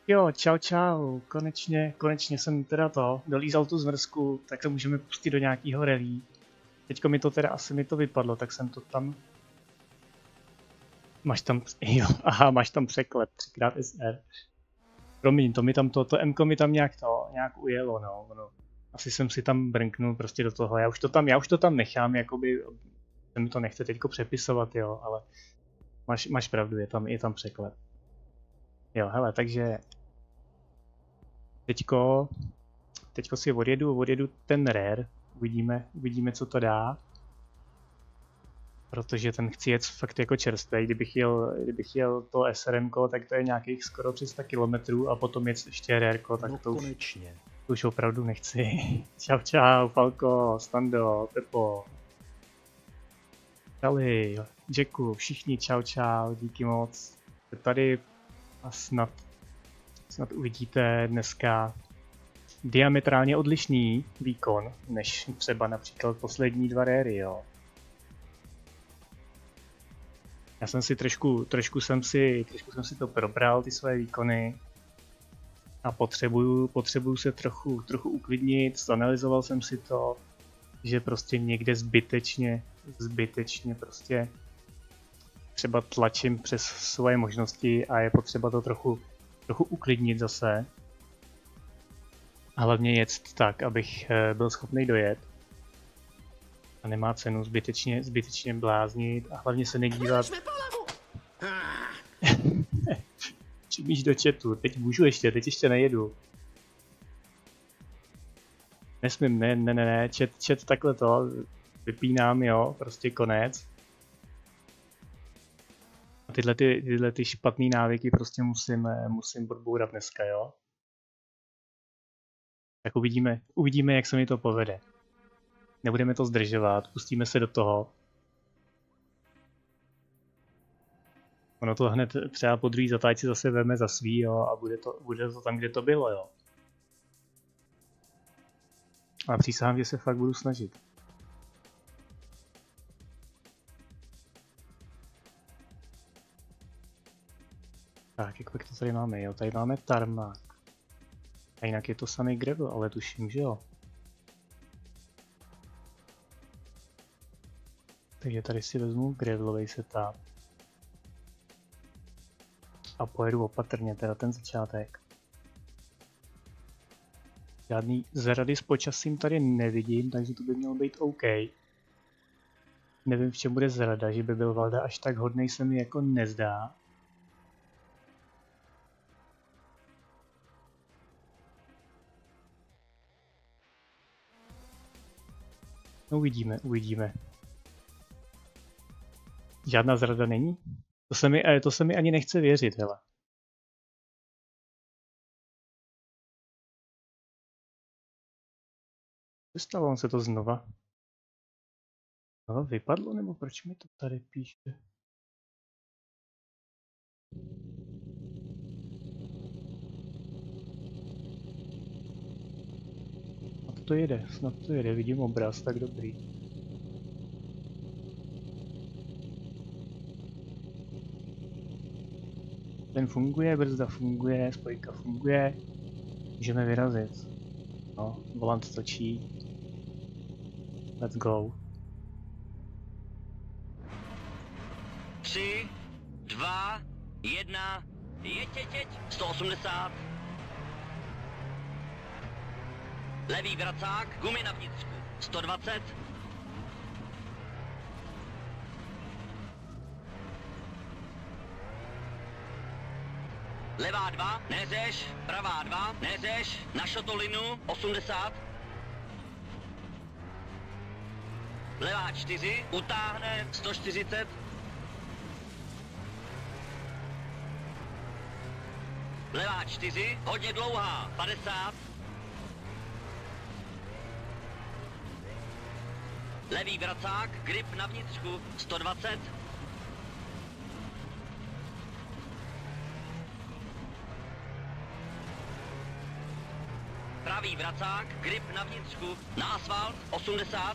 Jo, čau čau, konečně jsem teda dolízal tu zmrzku, tak to můžeme pustit do nějakého rally. Teďko mi to teda asi mi to vypadlo, tak jsem to tam... Máš tam, jo, aha, máš tam překlep, 3x SR. Promiň, to M-ko mi tam nějak ujelo, no, ono. Asi jsem si tam brnknul prostě do toho, já už to tam nechám, jakoby, se mi to nechce teďko přepisovat, jo, ale máš pravdu, je tam překlep. Jo, hele, takže teďko si odjedu ten rare, uvidíme co to dá. Protože ten chci jet fakt jako čerstvý, kdybych jel to SRMko, tak to je nějakých skoro 300 km a potom jet ještě rareko, tak to už opravdu nechci. Čau, Falko, Stando, Pepo. Čali, Jacku, všichni čau, díky moc. Tady a snad uvidíte dneska diametrálně odlišný výkon, než třeba například poslední dva rary, jo. Já jsem si trošku jsem si to probral, ty své výkony. A potřebuju se trochu uklidnit, zanalyzoval jsem si to, že prostě někde zbytečně prostě třeba tlačím přes svoje možnosti a je potřeba to trochu uklidnit zase. A hlavně jet tak, abych byl schopný dojet. A nemá cenu zbytečně bláznit a hlavně se nedívat. Čumíš do chatu, teď můžu teď ještě nejedu. Nesmím, ne, chat takhle to, vypínám, jo, prostě konec. A tyhle ty špatný návyky prostě musím odbourat dneska, jo. Tak uvidíme, jak se mi to povede. Nebudeme to zdržovat, pustíme se do toho. Ono to hned třeba po druhý zatáčce zase veme za svý, jo, a bude to tam, kde to bylo, jo. A přísahám, že se fakt budu snažit. Tak, jak to tady máme, jo, tady máme tarmák. A jinak je to samý gravel, ale tuším, že jo. Takže tady si vezmu gravelový setup. A pojedu opatrně, teda ten začátek. Žádný zrady s počasím tady nevidím, takže to by mělo být OK. Nevím, v čem bude zrada, že by byl Valda až tak hodnej, se mi jako nezdá. No uvidíme. Žádná zrada není? To se mi ani nechce věřit, hele. Vystavilo se to znova. No, vypadlo, nebo proč mi to tady píše? Snad to jede, vidím obraz, tak dobrý. Ten funguje, brzda funguje, spojka funguje, můžeme vyrazit. No, volant točí. Let's go. 3, 2, 1, jeď, 180. Levý vracák, gumy na vnitřku, 120. Levá 2, neřeš, pravá 2, neřeš, na šotolinu, 80. Levá 4, utáhne, 140. Levá 4, hodně dlouhá, 50. Levý vracák, grip na vnitřku, 120. Pravý vracák, grip na vnitřku, na asfalt, 80.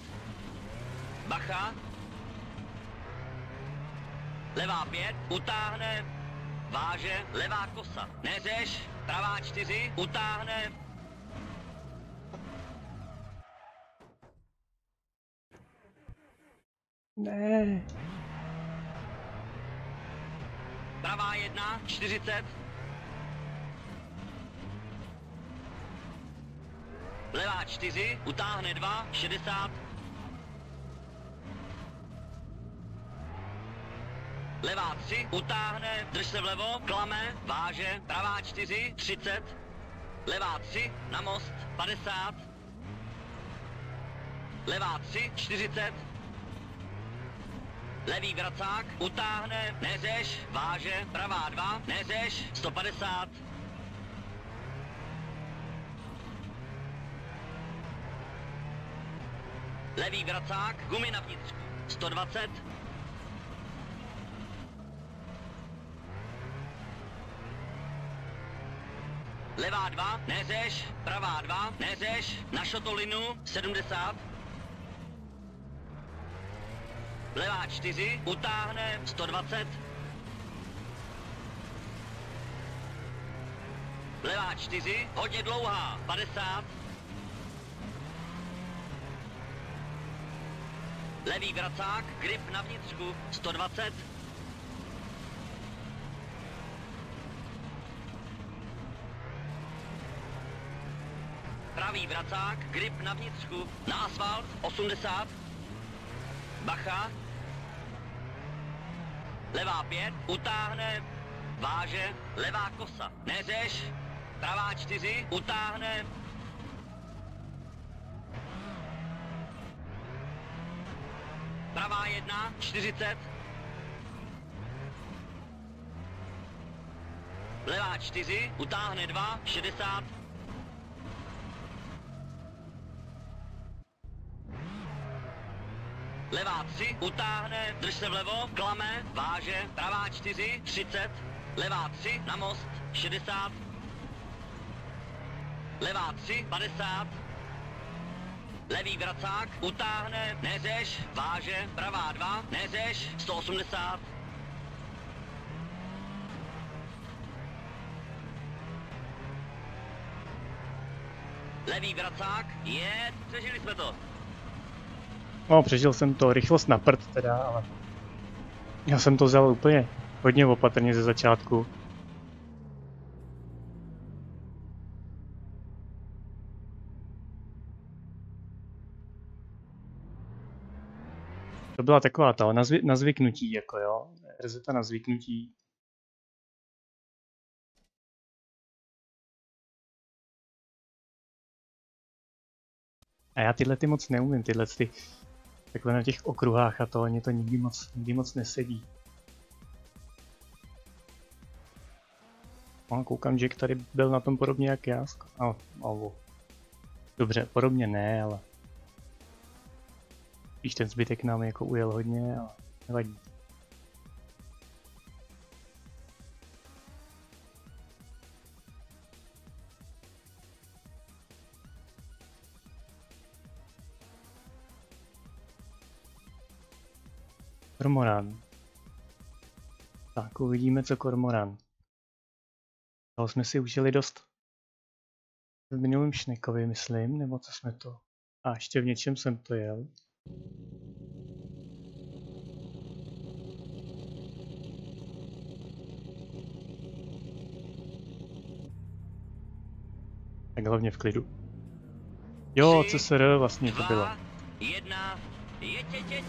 Bacha. Levá 5, utáhne, váže, levá kosa, neřeš, pravá 4, utáhne, Ne. pravá 1, 40, levá 4, utáhne 2, 60, levá 3, utáhne, drž se vlevo, klame, váže, pravá 4, 30, levá 3, na most, 50, levá 3, 40, levý vracák, utáhne, neřeš, váže, pravá 2, neřeš, 150, levý vracák, gumy na vnitřku, 120, levá 2, neřeš, pravá 2, neřeš, na šotolinu, 70, levá 4, utáhne, 120, levá 4, hodně dlouhá, 50, levý vracák, grip na vnitřku, 120, pravý vracák, grip na vnitřku, na asfalt, 80, bacha, levá 5, utáhne, váže, levá kosa, neřeš, pravá 4, utáhne, pravá 1, 40, levá 4, utáhne 2, 60, levá 3, utáhne, drž se vlevo, klame, váže, pravá 4, 30, levá 3, na most, 60, levá 3, 50, levý vracák, utáhne, neřeš, váže, pravá 2, neřeš, 180, levý vracák, přežili jsme to. No, přežil jsem to, rychlost na prd teda, ale já jsem to vzal úplně hodně opatrně ze začátku. To byla taková ta na zvyknutí, jako jo, rezeta na zvyknutí. A já tyhle ty moc neumím, tyhle ty takhle na těch okruhách a to, mě to nikdy moc nesedí. No, koukám, Jack tady byl na tom podobně jak já. Dobře, podobně ne, ale spíš ten zbytek nám jako ujel hodně, ale nevadí. Kormoran. Tak, uvidíme, co kormoran. Toho jsme si užili dost v minulém Šnekovi, myslím, nebo co jsme to... A ještě v něčem jsem to jel. Tak hlavně v klidu. Jo, CSR vlastně to bylo. 1, jeď.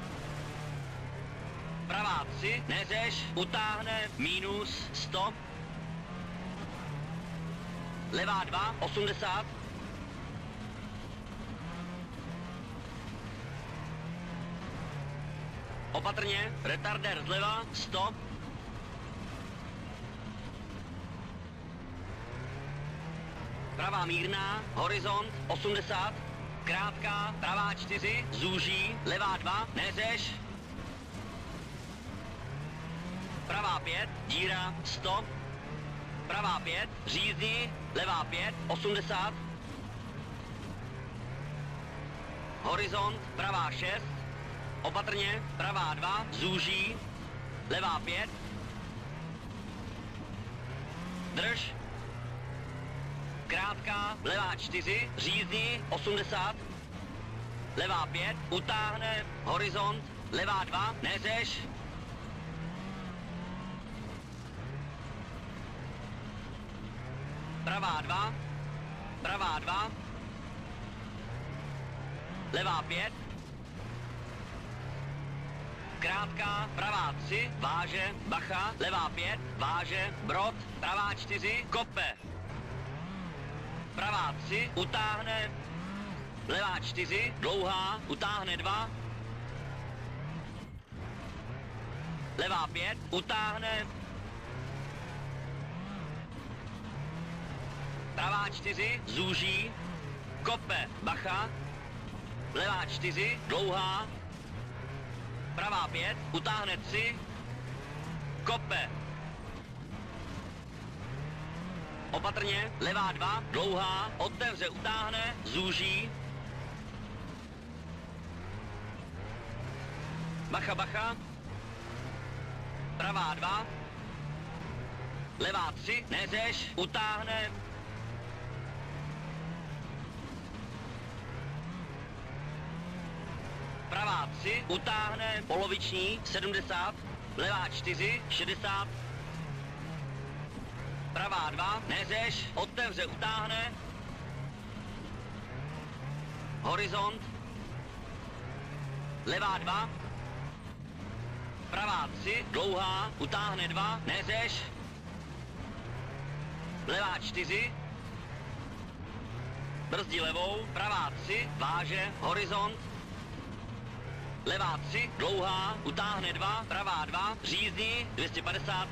Pravá 3, neřeš, utáhne, minus 100. Levá 2, 80. Opatrně, retardér zleva, 100. Pravá mírná, horizont, 80. Krátká, pravá 4, zúží, levá 2, neřeš. Pravá 5, díra, 100. Pravá 5, řízní, levá 5, 80. Horizont, pravá 6. Opatrně, pravá 2, zúží, levá 5. drž. Krátká, levá 4, řízni, 80. Levá 5, utáhne, horizont, levá 2, neřeš. Pravá 2, pravá 2. Levá 5. Krátká, pravá 3, váže, bacha, levá 5, váže, brod, pravá 4, kope. Pravá 3, utáhne, levá 4, dlouhá, utáhne 2. Levá 5, utáhne. Pravá 4, zúží, kope, bacha. Levá 4, dlouhá. Pravá 5, utáhne 3, kope. Opatrně, levá 2, dlouhá, otevře, utáhne, zúží. Bacha, bacha. Pravá 2. Levá 3, neřeš, utáhne. Pravá 3, utáhne, poloviční, 70. Levá 4, 60. Pravá 2, neřeš, otevře, utáhne. Horizont. Levá 2. Pravá 3, dlouhá, utáhne 2, neřeš. Levá 4. Brzdí levou, pravá 3, váže, horizont. Levá 3, dlouhá, utáhne 2, pravá 2, řízni, 250.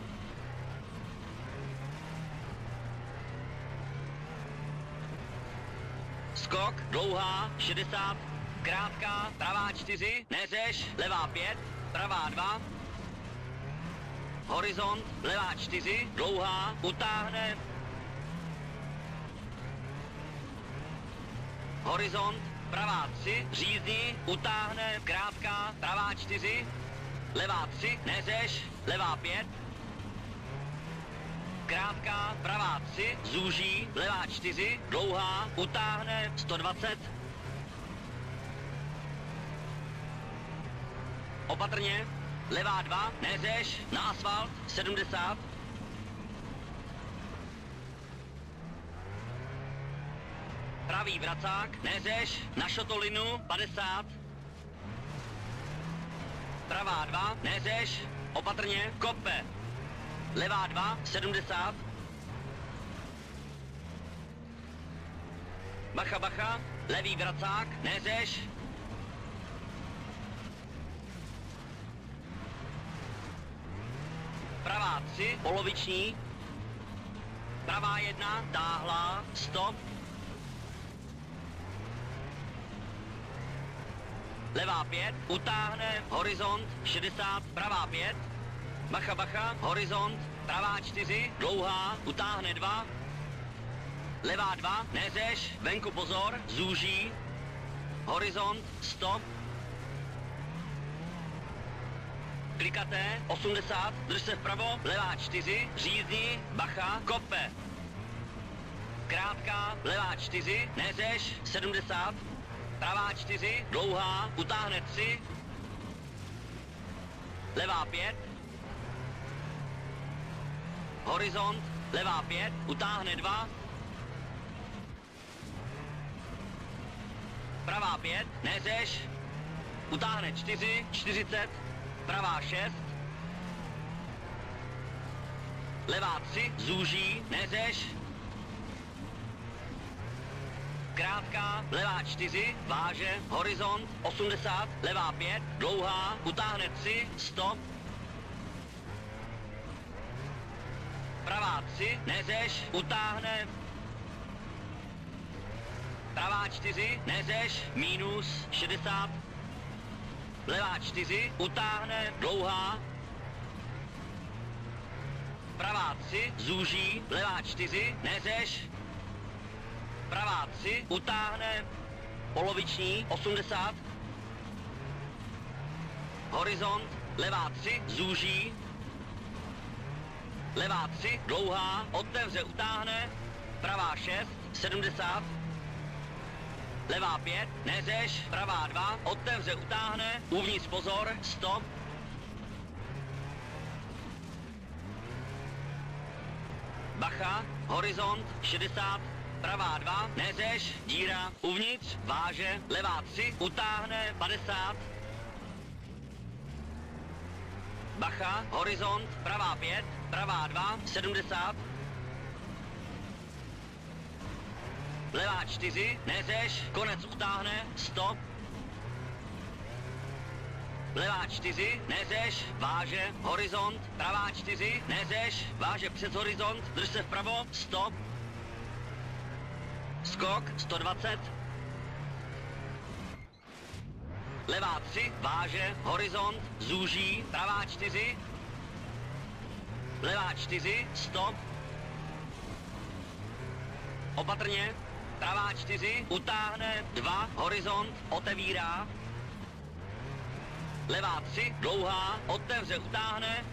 Skok, dlouhá, 60, krátká, pravá 4, neřeš, levá 5, pravá 2. Horizont, levá 4, dlouhá, utáhne. Horizont, pravá 3, řízni, utáhne, krátká, pravá 4, levá 3, neřeš, levá 5. Krátká, pravá 3, zúží, levá 4, dlouhá, utáhne, 120. Opatrně, levá 2, neřeš, na asfalt, 70. Pravý vracák, neřeš, na šotolinu, 50. Pravá 2, neřeš, opatrně, kope. Levá 2, 70. Bacha, bacha, levý vracák, neřeš. Pravá 3, poloviční. Pravá 1, táhlá, stop. Levá 5, utáhne, horizont, 60, pravá 5. Bacha, bacha, horizont, pravá 4, dlouhá, utáhne 2. Levá 2, neřeš, venku pozor, zúží. Horizont, stop. Klikaté, 80, drž se vpravo, levá 4, řízni, bacha, kope. Krátká, levá 4, neřeš, 70. Pravá 4, dlouhá, utáhne 3. Levá 5. Horizont, levá 5, utáhne 2. Pravá 5, neřeš, utáhne 4, 40. Pravá 6. Levá 3, zúží, neřeš. Krátká, levá 4, váže, horizont, 80, levá 5, dlouhá, utáhne 3, stop. Pravá 3, neřeš, utáhne. Pravá 4, neřeš, minus, 60. Levá 4, utáhne, dlouhá. Pravá 3, zúží, levá 4, neřeš. Pravá 3, utáhne, poloviční, 80. Horizont, levá 3, zúží. levá 3, dlouhá, otevře, utáhne, pravá 6, 70, levá 5, neřeš, pravá 2, otevře, utáhne, uvnitř pozor, stop, bacha, horizont, 60, pravá 2, neřeš, díra, uvnitř, váže, levá 3, utáhne, 50, bacha, horizont, pravá 5, pravá 2, 70, levá 4, neřeš, konec utáhne, stop, levá 4, neřeš, váže, horizont, pravá 4, neřeš, váže přes horizont, drž se vpravo, stop, skok, 120, levá 3, váže, horizont, zúží, pravá 4, levá 4, stop, opatrně, pravá 4, utáhne, 2, horizont, otevírá, levá 3, dlouhá, otevře, utáhne,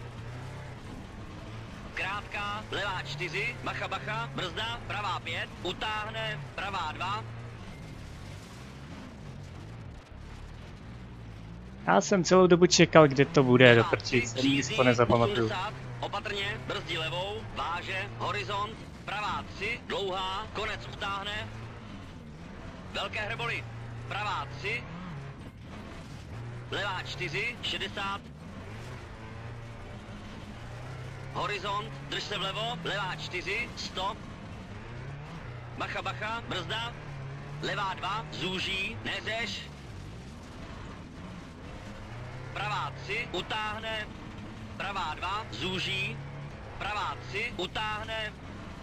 krátká, levá 4, bacha, bacha, brzda, pravá 5, utáhne, pravá 2, Já jsem celou dobu čekal, kde to bude, do prčic, nikdy si to nezapamatuju. 80, opatrně, brzdí levou, váže, horizont, pravá 3, dlouhá, konec utáhne, velké hreboli, pravá 3, levá 4, 60, horizont, drž se vlevo, levá 4, stop, bacha, bacha, brzda, levá 2, zúží, neřeš, pravá 3, utáhne, pravá 2, zúží, pravá 3, utáhne,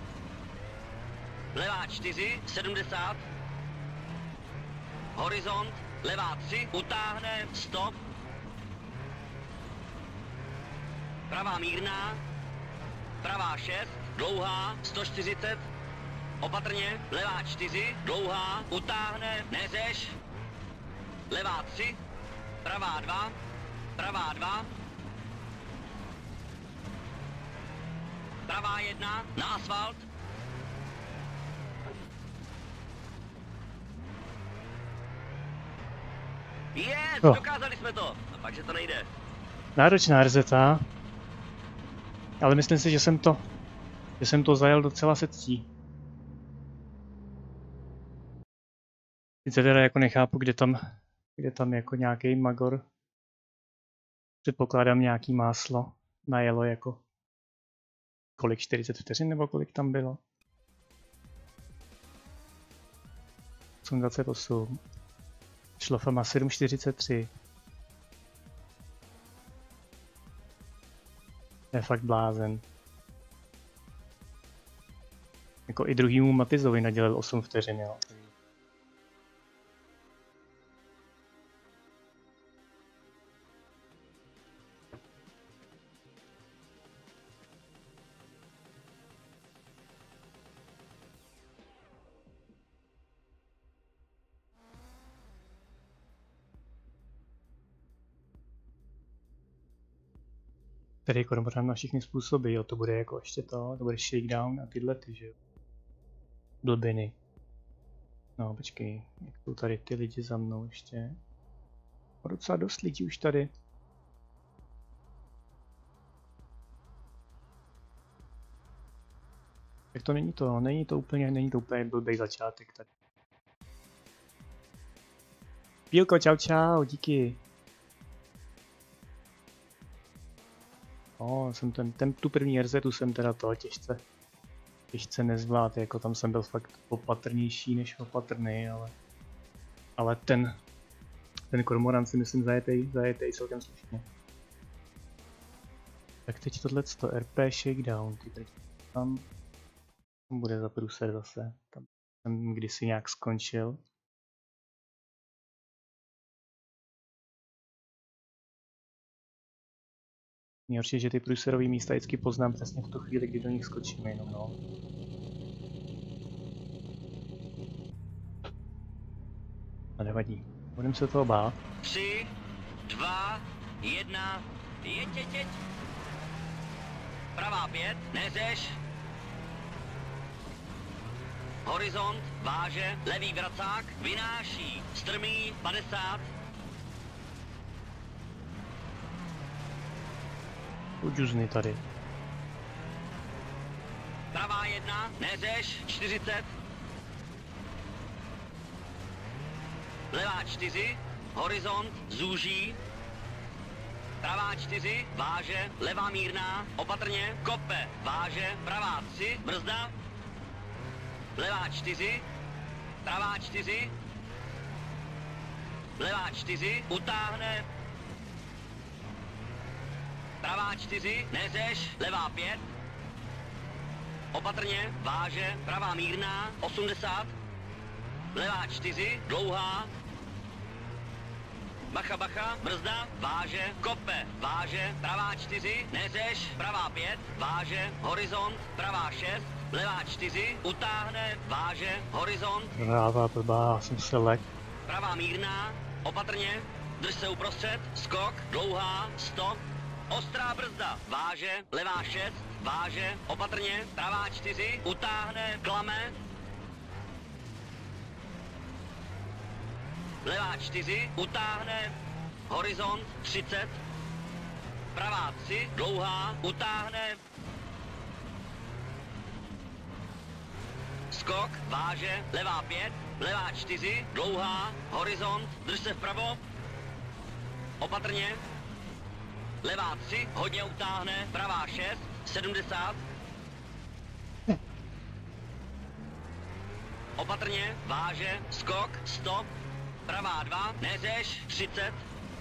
levá 4, 70, horizont, levá 3, utáhne, stop, pravá mírná, pravá 6, dlouhá, 140, opatrně, levá 4, dlouhá, utáhne, neřeš, levá 3, pravá 2, pravá 2, pravá 1, na asfalt, yes, dokázali jsme to, a pak, že to nejde. Náročná RZA, ale myslím si, že jsem to zajel docela se ctí. Sice teda jako nechápu, kde tam jako nějaký magor. Předpokládám nějaký máslo najelo jako kolik, 40 vteřin nebo kolik tam bylo? 8:28. Šlofa má 7:43. To je fakt blázen. Jako i druhýmu Matizovi nadělil 8 vteřin, jo. Tady kormoran na všechny způsoby, jo, to bude jako ještě to bude shakedown a tyhle ty, že jo. Blbiny. No, počkej, jak jsou tady ty lidi za mnou ještě. O, docela dost lidí už tady. Tak to není to úplně blbej začátek tady. Bílko, čau, díky. Jsem tu první RZ jsem teda to těžce nezvládl, jako tam jsem byl fakt opatrnější než opatrný, ale ten kormoran si myslím zajetej celkem slušně. Tak teď tohleto RP shakedown, tam bude za průser zase, tam jsem kdysi nějak skončil. Nejhorší, že ty průserové místa vždycky poznám přesně v tu chvíli, kdy do nich skočím jenom, no. A nevadí, budeme se toho bát. 3, 2, 1, jeď. pravá 5, neřeš. Horizont, váže, levý vracák, vynáší, strmý, 50. Udžuzny tady. Pravá 1, neřeš, 40. Levá 4, horizont, zúží. Pravá 4, váže, levá mírná, opatrně, kope, váže, pravá 3, brzda. Levá 4, pravá 4, levá 4, utáhne. Pravá 4, neřeš, levá 5. Opatrně, váže, pravá mírná, 80. Levá 4, dlouhá. Bacha, bacha, brzda, váže, kope, váže, pravá 4, neřeš, pravá 5, váže, horizont, pravá 6, levá 4, utáhne, váže, horizont. Pravá blbá, jsem se lek. Pravá mírná, opatrně, drž se uprostřed, skok, dlouhá, stop. Ostrá brzda, váže, levá 6, váže, opatrně, pravá 4, utáhne, klame. Levá 4, utáhne, horizont 30. Pravá 3, dlouhá, utáhne. Skok, váže, levá 5, levá 4, dlouhá, horizont, drž se vpravo. Opatrně. Levá 3, hodně utáhne, pravá 6, 70. Opatrně, váže, skok, stop. Pravá 2, neřeš, 30.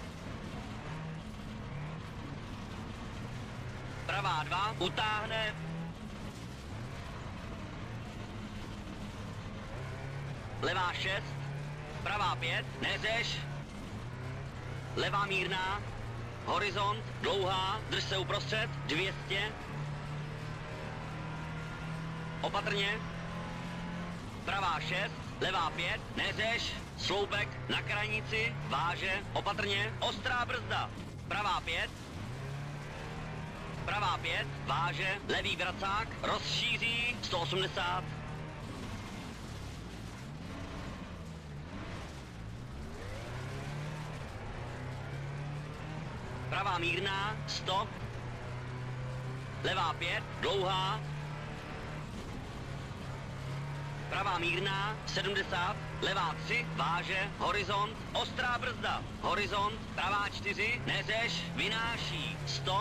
Pravá 2, utáhne. Levá 6, pravá 5, neřeš. Levá mírná, horizont, dlouhá, drž se uprostřed, 200. Opatrně. Pravá 6, levá 5, neřeš, sloupek na krajnici, váže, opatrně, ostrá brzda. Pravá 5. Pravá 5, váže, levý vracák, rozšíří, 180. Pravá mírná, stop. Levá 5, dlouhá. Pravá mírná, 70. Levá 3, váže, horizont, ostrá brzda. Horizont, pravá 4, neřeš, vynáší, stop.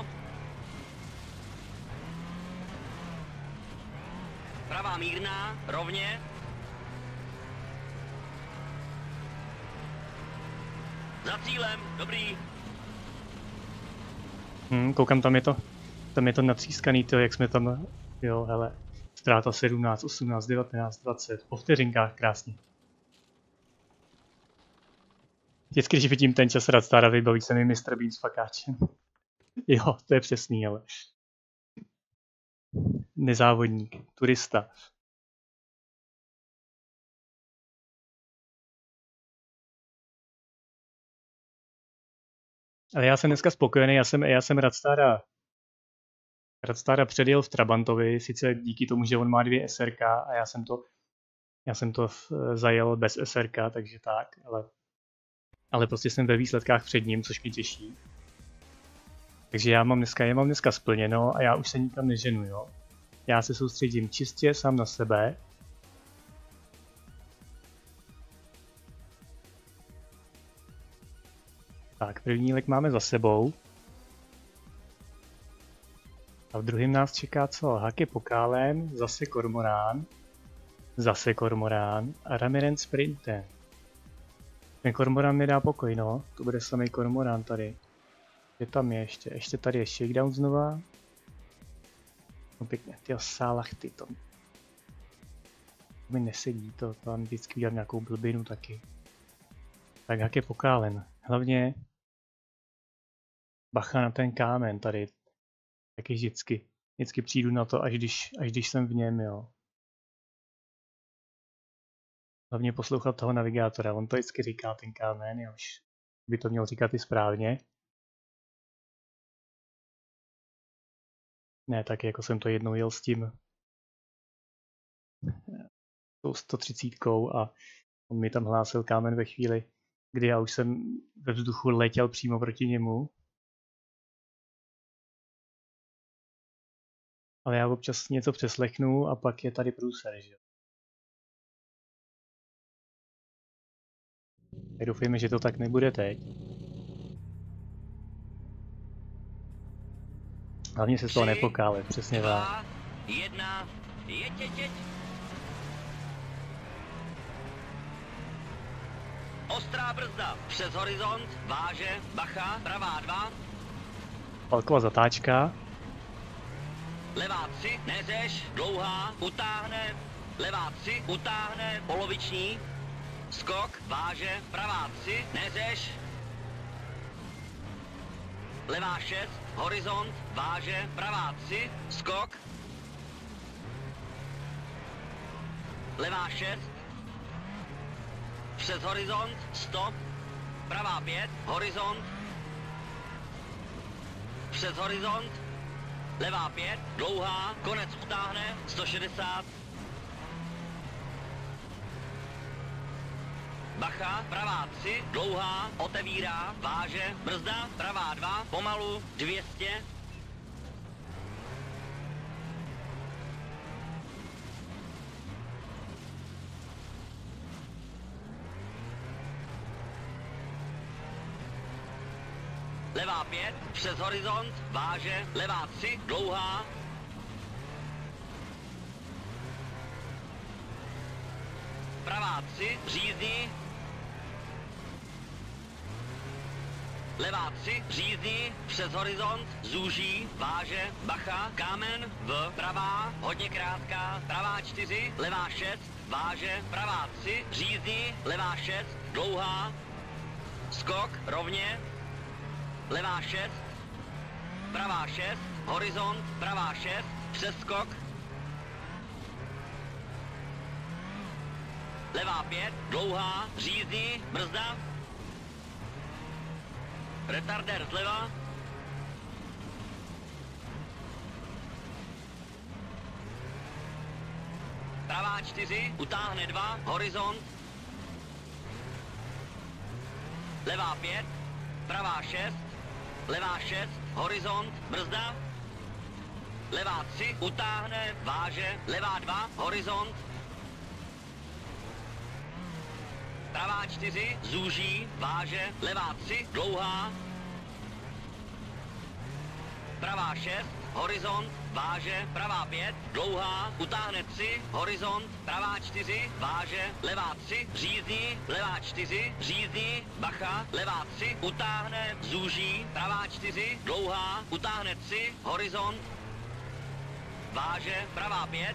Pravá mírná, rovně. Za cílem, dobrý. Koukám, tam je to natřískaný, to, jak jsme tam, jo, hele, ztráta 17, 18, 19, 20, po vteřinkách, krásně. Vždycky, když vidím ten čas Radstára, vybaví se mi Mr. Bean s fakáčem. Jo, to je přesný, ale. Nezávodník, turista. Ale já jsem dneska spokojený, já jsem Radstára předjel v Trabantovi, sice díky tomu, že on má 2 SRK a já jsem to zajel bez SRK, takže tak, ale prostě jsem ve výsledkách před ním, což mě těší. Takže já mám dneska splněno a já už se nikam neženu, jo. Já se soustředím čistě sám na sebe. Tak, první lek máme za sebou. A v druhém nás čeká co? Hake Pokálen, zase Kormorán a Ramiren Sprinten. Ten Kormorán mi dá pokoj, no. To bude samý Kormorán tady. Kde tam je ještě tady je Shakedown znova. No pěkně, tyjo, Salachty, to mi nesedí, to tam vždycky udělat nějakou blbinu taky. Tak Hake Pokálen, hlavně bacha na ten kámen tady, taky vždycky přijdu na to, až když jsem v něm, jo. Hlavně poslouchat toho navigátora, on to vždycky říká, ten kámen, jo, už by to měl říkat i správně. Ne, tak jako jsem to jednou jel s tím tou 130 a on mi tam hlásil kámen ve chvíli, kdy já už jsem ve vzduchu letěl přímo proti němu. Ale já občas něco přeslechnu a pak je tady průser, že jo. Tak doufejme, že to tak nebude teď. Hlavně se z toho nepokále, přesně tak. 1, jeď. Ostrá brzda, přes horizont, váže, bacha, pravá 2. Falková zatáčka. Levá 3, neřeš, dlouhá, utáhne, levá 3, utáhne, poloviční, skok, váže, pravá 3, neřeš, levá 6, horizont, váže, pravá 3, skok, levá 6, přes horizont, stop, pravá 5, horizont, přes horizont, levá 5, dlouhá, konec utáhne, 160. Bacha, pravá 3, dlouhá, otevírá, váže, brzda, pravá 2, pomalu, 200. Levá 5, přes horizont, váže, levá 3, dlouhá. Pravá 3, řízdí. Levá 3, řízdí, přes horizont, zúží, váže, bacha, kámen, pravá, hodně krátká, pravá 4, levá 6, váže, pravá 3, řízdí, levá 6, dlouhá, skok, rovně, levá 6, pravá 6, horizont, pravá 6, přeskok, levá 5, dlouhá, řízdí, brzda, retardér zleva, pravá 4, utáhne 2, horizont, levá 5, pravá 6, levá 6, horizont, brzda, levá 3, utáhne, váže, levá 2, horizont, pravá 4, zúží, váže, levá 3, dlouhá, pravá 6, horizont, váže, pravá 5, dlouhá, utáhne 3, horizont, pravá 4, váže, levá 3, řízdí, levá 4, řízdí, bacha, levá 3, utáhne, zúží, pravá 4, dlouhá, utáhne 3, horizont, váže, pravá 5,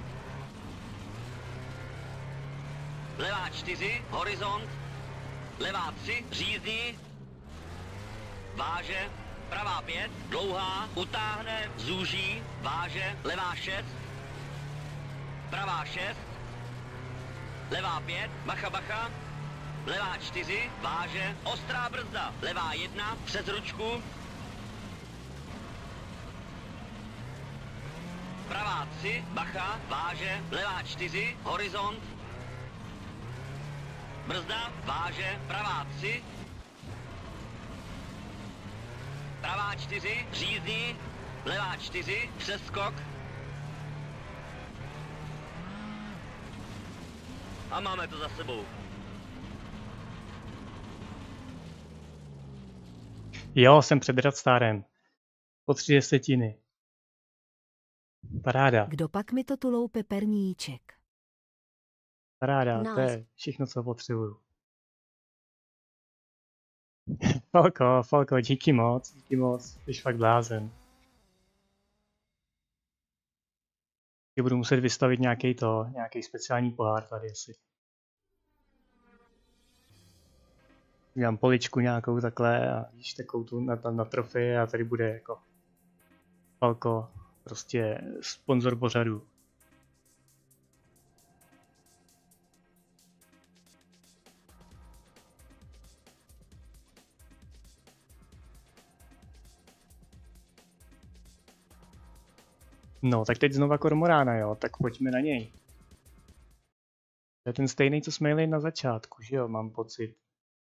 levá 4, horizont, levá 3, řízdí, váže, pravá 5, dlouhá, utáhne, zúží, váže, levá 6, pravá 6, levá 5, bacha, levá 4, váže, ostrá brzda, levá 1, přes ručku, pravá 3, bacha, váže, levá 4, horizont, brzda, váže, pravá 3, pravá 4, řízdí, levá 4, přeskok. A máme to za sebou. Jo, jsem před Radstarem. Po 3/10. Paráda. Kdo pak mi to tu loupe perníček? Paráda, to je všechno, co potřebuju. Falko, díky moc, jsi fakt blázen. Já budu muset vystavit nějaký speciální pohár tady asi. Udělám poličku nějakou takhle a víš, takovou tu na trofej a tady bude jako Falko, prostě sponzor pořadu. No, tak teď znova kormorána, jo, tak pojďme na něj. To je ten stejný, co jsme jeli na začátku, že jo, mám pocit.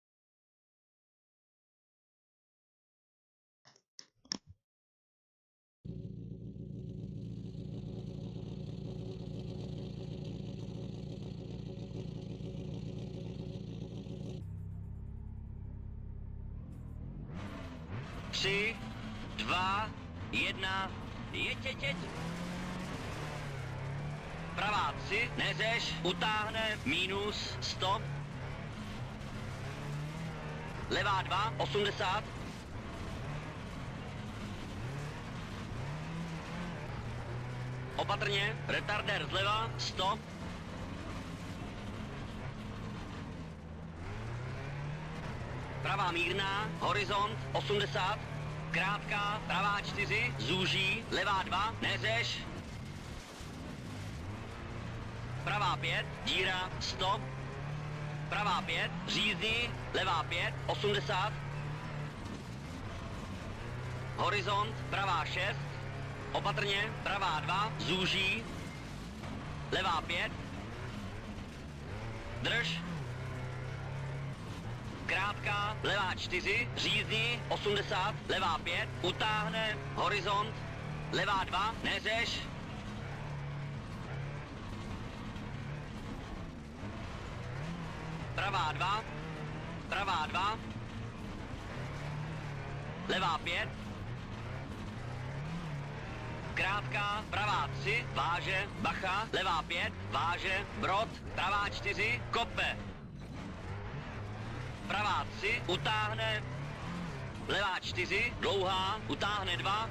Tři, dva, jedna, jeď. Pravá 3, nezeš, utáhne, minus, stop. Levá 2, 80. Opatrně, retardér zleva, stop. Pravá mírná, horizont, 80. Krátká, pravá 4, zúží, levá 2, nezeš. Pravá 5, díra, stop. Pravá 5, řízní, levá 5, 80. Horizont, pravá 6. Opatrně, pravá 2, zúží. Levá 5. Drž. Krátká, levá 4, řízní, 80, levá 5, utáhne, horizont, levá 2, nezeš. Pravá 2, pravá 2, levá 5, krátká, pravá 3, váže, bacha, levá 5, váže, brod, pravá 4, kope. Pravá 3, utáhne, levá 4, dlouhá, utáhne 2,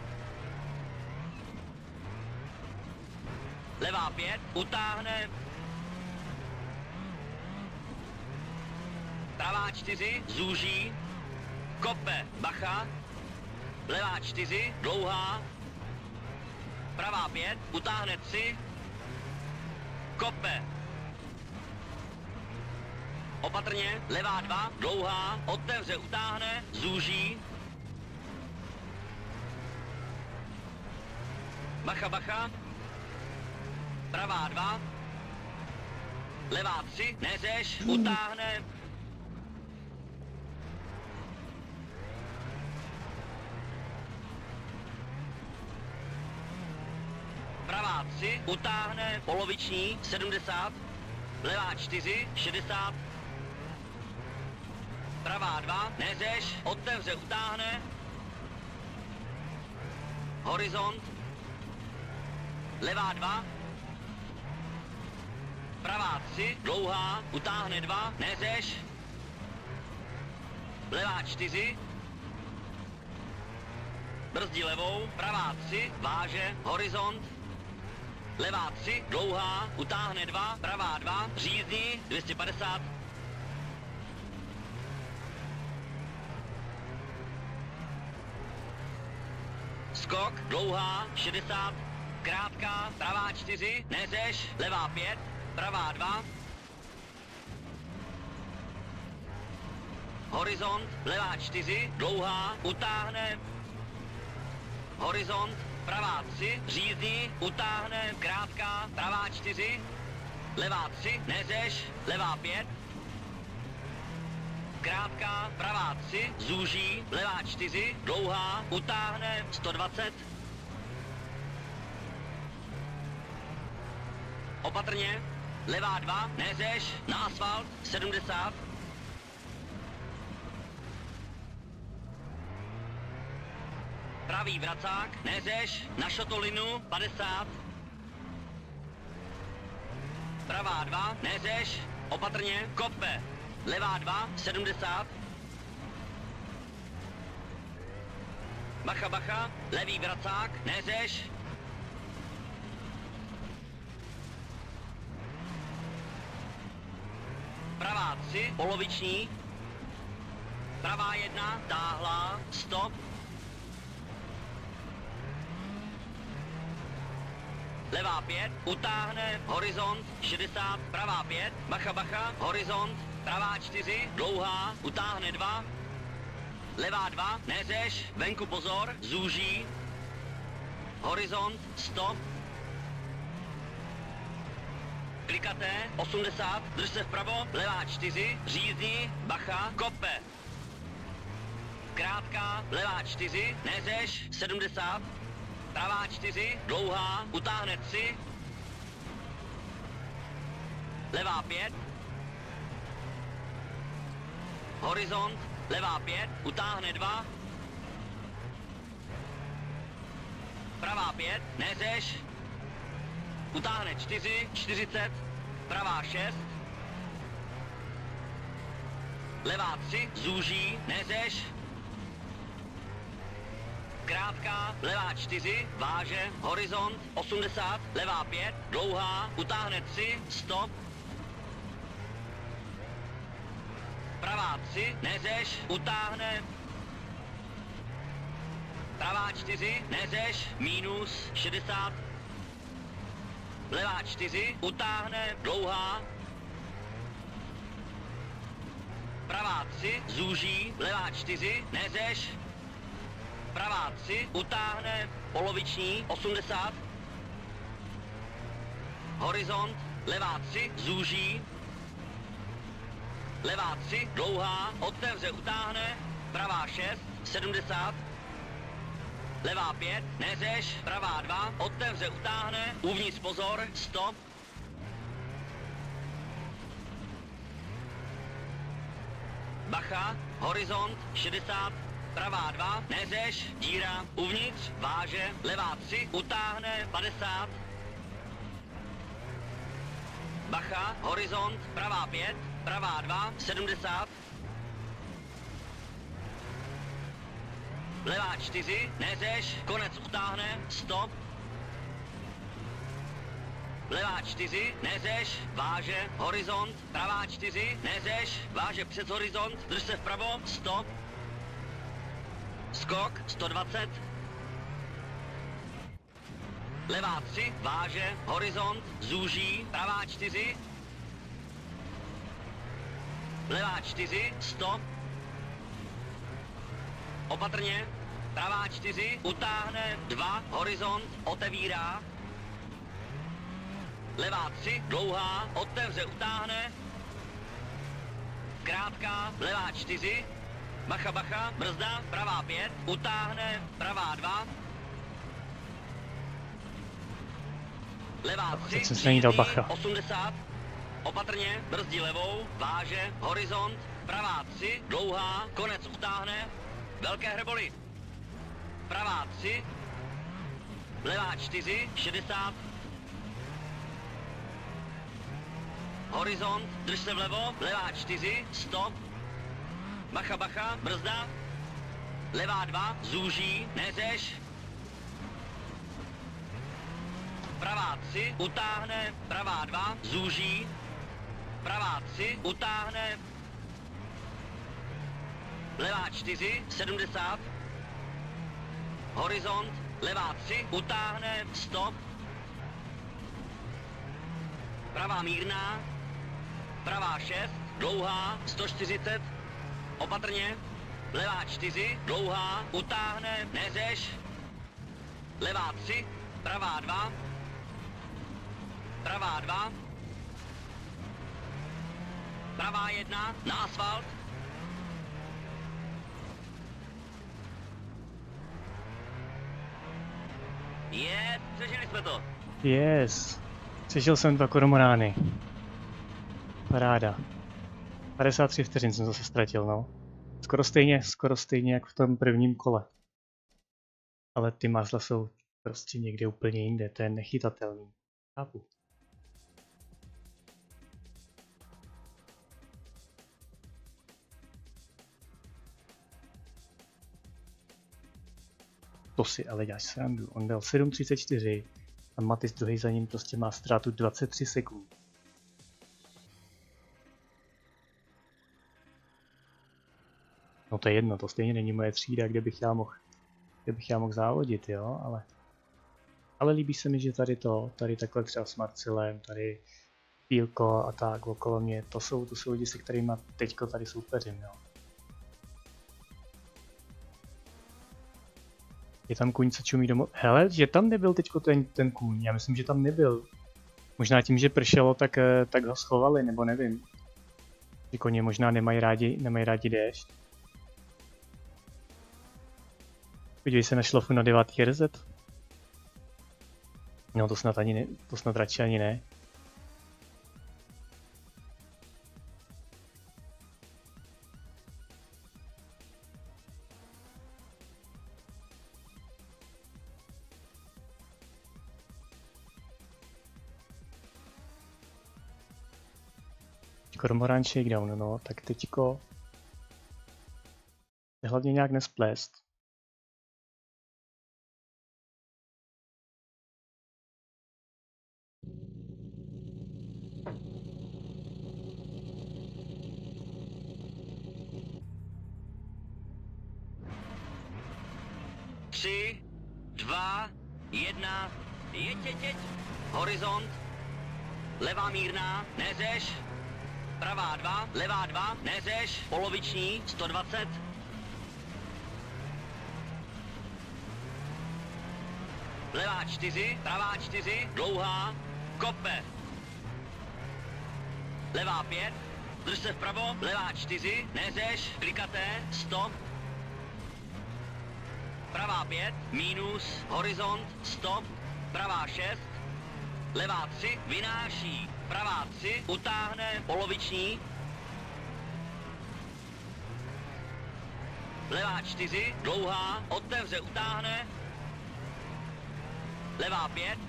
levá 5, utáhne, pravá 4, zúží, kope, bacha, levá 4, dlouhá, pravá 5, utáhne 3, kope. Opatrně, levá 2, dlouhá, otevře, utáhne, zúží. Bacha, bacha. Pravá 2. Levá 3, nezeš, utáhne. Pravá 3, utáhne, poloviční, 70. Levá 4, 60. Pravá 2, nezeš, otevře, utáhne. Horizont. Levá 2. Pravá 3, dlouhá, utáhne 2, nezeš. Levá 4. Brzdí levou, pravá 3, váže, horizont. Levá 3, dlouhá, utáhne 2, pravá 2, řízní, 250. Skok, dlouhá, 60, krátká, pravá 4, nezeš, levá 5, pravá 2. Horizont, levá 4, dlouhá, utáhne. Horizont, pravá 3, řízní, utáhne, krátká, pravá 4. Levá 3, nezeš, levá 5. Krátká, pravá 3, zúží, levá 4, dlouhá, utáhne, 120. Opatrně, levá 2, nezeš, na asfalt, 70. Pravý vracák, nezeš, na šotolinu, 50. Pravá 2, nezeš, opatrně, kope. Levá 2, 70. Bacha, bacha, levý vracák, nezeš. Pravá 3, poloviční. Pravá 1, táhlá, stop. Levá 5, utáhne, horizont, 60, pravá 5, bacha, bacha, horizont, pravá 4, dlouhá, utáhne 2, levá 2, nezeš, venku pozor, zúží, horizont, stop, Křivkaté, 80, drž se vpravo, levá 4, řízní, bacha, kope. Krátká, levá 4, neřeš, 70, pravá 4, dlouhá, utáhne 3, levá 5, horizont, levá 5, utáhne 2, pravá 5, neřeš, utáhne 4, 40, pravá 6, levá 3, zúží, neřeš, krátká, levá 4, váže, horizont, 80, levá 5, dlouhá, utáhne 3, stop, pravá 3, neřeš, utáhne, pravá 4, neřeš, minus, 60, levá 4, utáhne, dlouhá, pravá 3, zúží, levá 4, neřeš, pravá 3, utáhne, poloviční, 80, horizont, levá 3, zúží, levá 3, dlouhá, otevře, utáhne, pravá 6, 70, levá 5, neřeš, pravá 2, otevře, utáhne, uvnitř pozor, stop, bacha, horizont, 60, pravá 2, neřeš, díra, uvnitř, váže, levá 3, utáhne, 50, bacha, horizont, pravá 5, pravá 2, 70, levá 4, neřeš, konec utáhne, stop, levá 4, neřeš, váže, horizont, pravá 4, neřeš, váže přes horizont, drž se vpravo, stop, skok, 120, levá 3, váže, horizont, zúží, pravá 4, levá 4, stop, opatrně, pravá 4, utáhne, 2, horizont, otevírá, levá 3, dlouhá, otevře, utáhne, krátká, levá 4, bacha, bacha, brzda, pravá 5, utáhne, pravá 2, levá 3, Teď jsem se není dal bacha. 80, opatrně, brzdí levou, váže, horizont, pravá 3, dlouhá, konec utáhne, velké hreboli, pravá 3, levá 4, 60, horizont, drž se vlevo, levá 4, stop, bacha, bacha, brzda, levá 2, zúží, neřeš, pravá 3, utáhne, pravá 2, zúží, pravá 3, utáhne, levá 4, 70, horizont, levá 3, utáhne, stop, pravá mírná, pravá 6, dlouhá, 140, opatrně, levá 4, dlouhá, utáhne, neřeš, levá 3, pravá 2, pravá 2, pravá 1, na asfalt, přežili jsme to. Yes. Přežil jsem 2 kormorány. Paráda. 53 vteřin jsem zase ztratil, no. Skoro stejně jak v tom prvním kole. Ale ty másla jsou prostě někde úplně jinde, to je nechytatelný. Chápu. To si ale děláš srandu. On dal 7.34 a Matis druhý za ním prostě má ztrátu 23 sekund. No to je jedno, to stejně není moje třída, kde bych já mohl závodit, jo, ale líbí se mi, že tady takhle třeba s Marcelem, tady Pílko a tak okolo mě, to jsou lidi, se kterými teďko tady soupeřím, jo. Je tam kůň, co čumí domů. Hele, že tam nebyl teďko ten kůň, já myslím, že tam nebyl. Možná tím, že pršelo, tak ho schovali, nebo nevím. Že koně možná nemají rádi déšť. Podívej se na šlofu na 9. RZ. No to snad ani ne, to snad radši ani ne. Kormoran shakedown, no, tak teďko se hlavně nějak nesplést. Tři, 2, 1, jeď. Horizont. Levá mírná, neřeš. Pravá 2, levá 2, neřeš. Poloviční, 120. Levá 4, pravá 4, dlouhá, kope. Levá 5, drž se vpravo, levá 4, neřeš, klikaté, stop. Pravá 5, minus, horizont, stop. Pravá 6, levá 3, vynáší. Pravá 3, utáhne, poloviční. Levá 4, dlouhá, otevře, utáhne. Levá 5.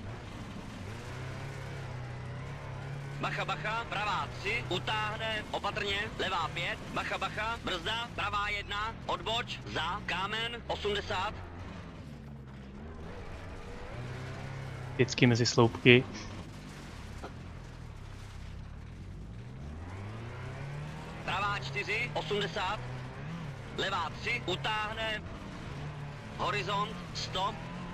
Bacha, pravá 3, utáhne, opatrně, levá 5, bacha, brzda, pravá 1, odboč, za, kámen, 80. Vždycky mezi sloupky. Pravá 4, 80. Levá 3, utáhne, horizont, stop.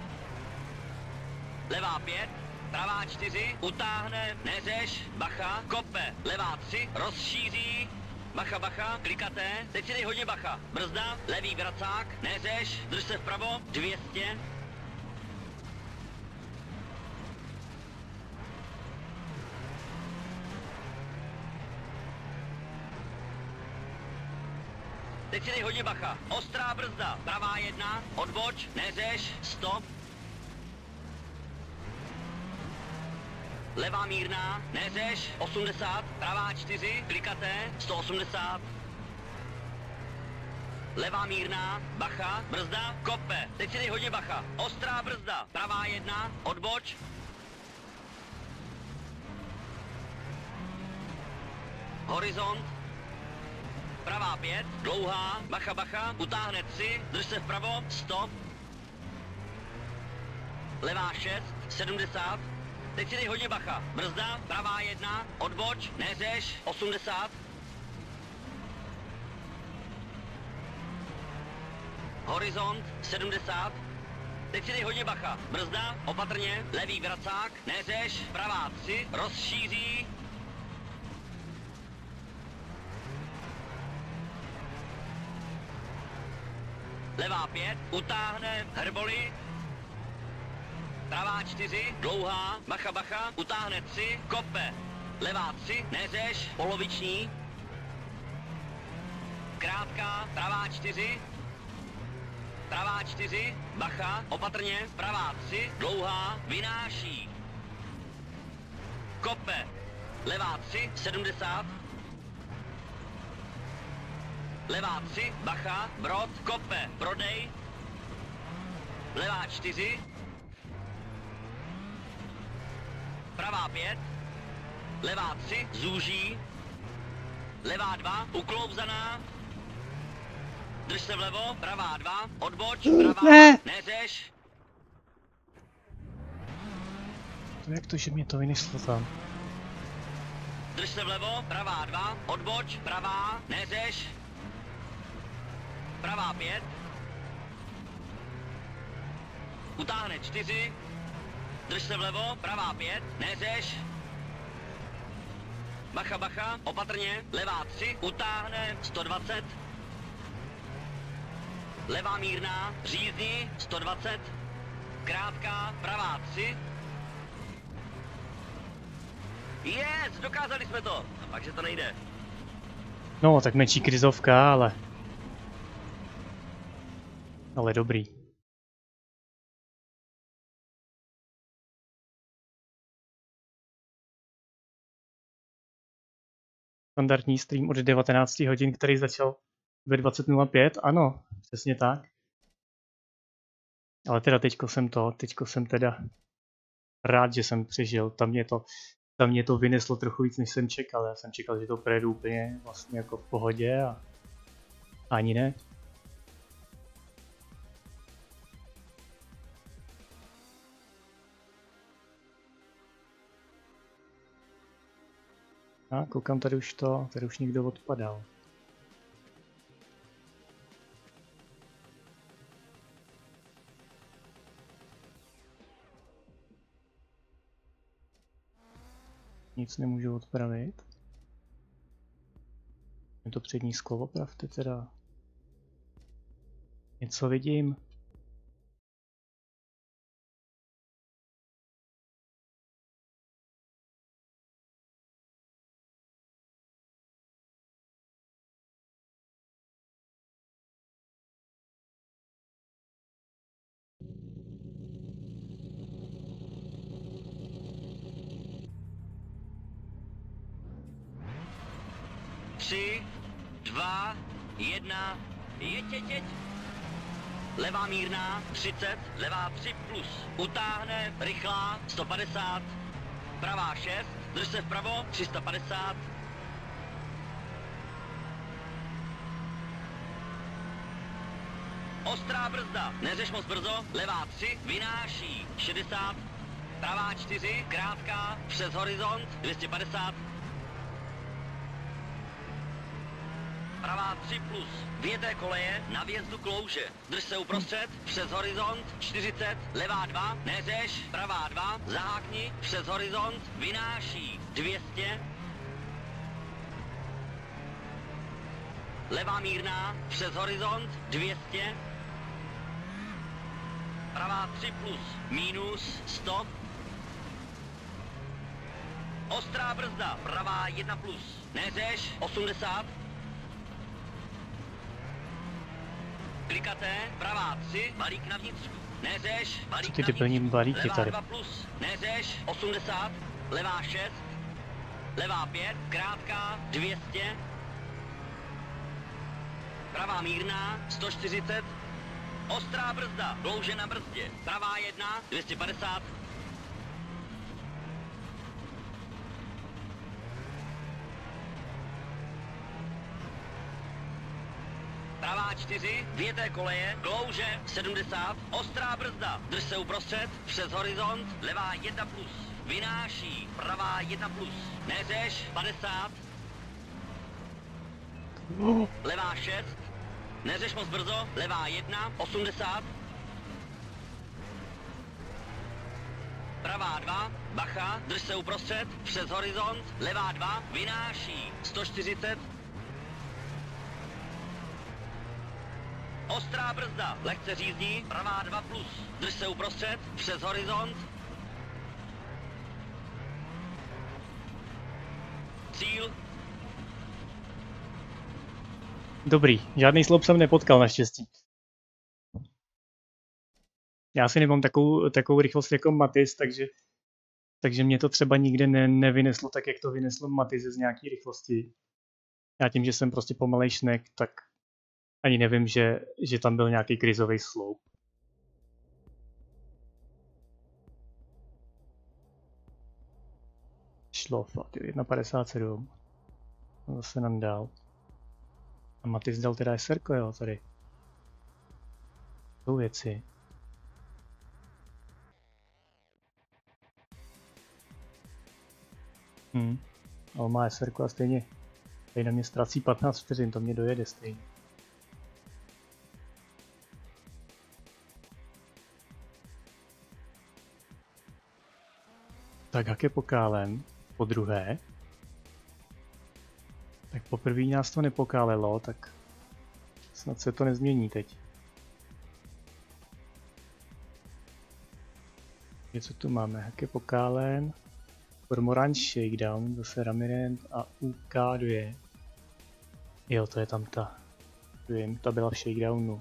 Levá 5, pravá 4, utáhne, neřeš, bacha, kope. Levá 3, rozšíří, bacha, klikaté, teď si dej hodně bacha. Brzda, levý vracák, neřeš, drž se vpravo, 200. Teď si dej hodně bacha. Ostrá brzda, pravá 1, odboč, neřeš, stop. Levá mírná, neřeš, 80, pravá 4, klikaté, 180. Levá mírná, bacha, brzda, kope. Teď si dej hodně bacha. Ostrá brzda, pravá 1, odboč. Horizont. Pravá 5, dlouhá, bacha, utáhne 3, drž se vpravo, stop. Levá 6, 70. Teď si dej hodně bacha. Brzda, pravá 1, odboč, neřeš, 80. Horizont, 70. Teď si dej hodně bacha. Brzda, opatrně, levý vracák, neřeš, pravá 3, rozšíří. Levá 5, utáhne, hrboli. Pravá 4, dlouhá, bacha, utáhne 3, kope. Levá 3, neřeš, poloviční. Krátká, pravá 4. Pravá 4, bacha, opatrně, pravá 3, dlouhá, vynáší. Kope. Levá 3, 70. Levá 3, bacha, brod, kope, prodej. Levá 4. Pravá 5. Levá 3, zúží. Levá 2, uklouzdaná. Drž se vlevo, pravá 2, odboč, pravá, ne. neřeš. Jak to, že mě to vyneslo tam? Drž se vlevo, pravá 2, odboč, pravá, neřeš. Pravá 5. Utáhne 4. Drž se vlevo, pravá 5, neřeš. Bacha, opatrně, levá 3, utáhne, 120. Levá mírná, řízní, 120. Krátká, pravá 3. Yes, dokázali jsme to. A pak, že to nejde. No, tak menší krizovka, ale dobrý. Standardní stream od 19 hodin, který začal ve 20:05, ano, přesně tak. Ale teda teďko jsem teda rád, že jsem přežil, tam mě to vyneslo trochu víc, než jsem čekal. Já jsem čekal, že to projedu úplně vlastně jako v pohodě a ani ne. A koukám, tady už někdo odpadal. Nic nemůžu odpravit. Je to přední sklo, opravte teda. Něco vidím. Tři, dva, jedna, jeď. Levá mírná, 30, levá 3 plus. Utáhne, rychlá, 150. Pravá 6, drž se vpravo, 350. Ostrá brzda, neřeš moc brzo, levá 3, vynáší, 60. Pravá 4, krátká, přes horizont, 250. Pravá 3 plus, vyjeté koleje na vjezdu k louže. Drž se uprostřed, přes horizont, 40, levá 2, neřeš, pravá 2, zahákni, přes horizont, vynáší, 200. Levá mírná, přes horizont, 200. Pravá 3 plus, minus, 100. Ostrá brzda, pravá 1 plus, neřeš, 80. Klikaté, pravá 3, balík na vnitřku. Neřeš, balík Co ty na debilní vnitřku. balíky Levá tady? 2 plus, neřeš, 80. Levá 6. Levá 5, krátká, 200. Pravá mírná, 140. Ostrá brzda, louže na brzdě. Pravá 1, 250. Pravá 4, vyjeté koleje, klouže, 70, ostrá brzda, drž se uprostřed, přes horizont, levá 1 plus, vynáší, pravá 1 plus, neřeš, 50, levá 6, neřeš moc brzo, levá 1, 80, pravá 2, bacha, drž se uprostřed, přes horizont, levá 2, vynáší, 140, ostrá brzda, lehce řízdí, pravá 2 plus, drž se uprostřed, přes horizont. Cíl. Dobrý, žádný sloup jsem nepotkal naštěstí. Já si nemám takovou rychlost jako Matiz, takže mě to třeba nikde nevyneslo tak, jak to vyneslo Matize z nějaký rychlosti. Já tím, že jsem prostě pomalej šnek, tak ani nevím, že tam byl nějaký krizový sloup. Šlo, 1,57. Zase nám dal. A Matiz dal teda SRko, jo, tady. Jsou věci. Ale má SRko a stejně. Tady na mě ztrací 15 vteřin, to mě dojede stejně. Tak jak je pokálem, po druhé. Tak poprvé nás to nepokálelo, tak snad se to nezmění teď. Co tu máme? Jak je pokálen? Cormorant Shakedown, zase Ramirent a UK2. Jo, to je tam ta. Vím, ta byla v Shakedownu.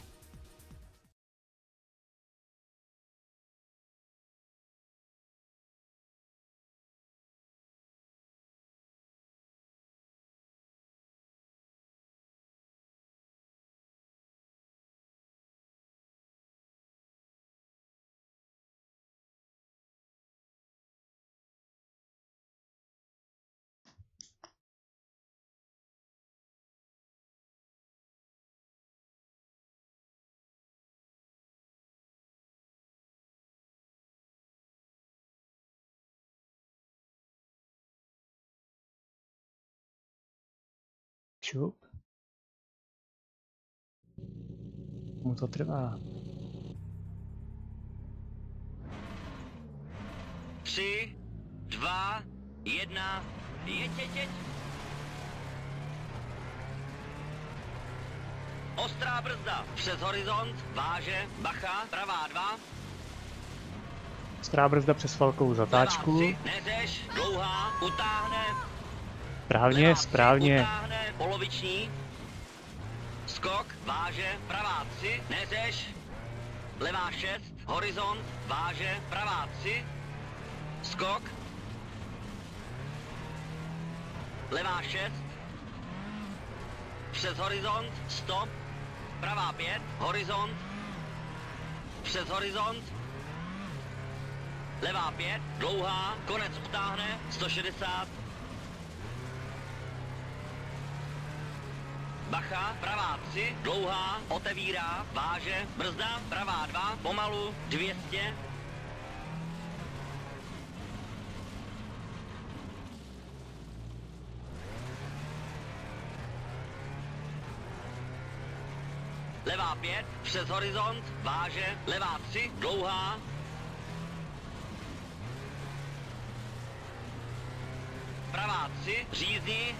Šup. Mu to trvá. 3, 2, 1, jeď. Ostrá brzda, přes horizont, váže, bacha, pravá 2. Ostrá brzda přes falkovou zatáčku. Levá 3, neřeš, dlouhá, utáhne. Správně, Levá 3, správně. utáhne, poloviční. Skok, váže, pravá 3, neřeš. Levá 6, horizont, váže, pravá 3. Skok. Levá 6. Přes horizont, stop. Pravá 5, horizont. Přes horizont. Levá 5, dlouhá, konec utáhne, 160. Bacha, pravá 3, dlouhá, otevírá, váže, brzda, pravá 2, pomalu, 200. Levá 5, přes horizont, váže, levá 3, dlouhá. Pravá 3, řízní.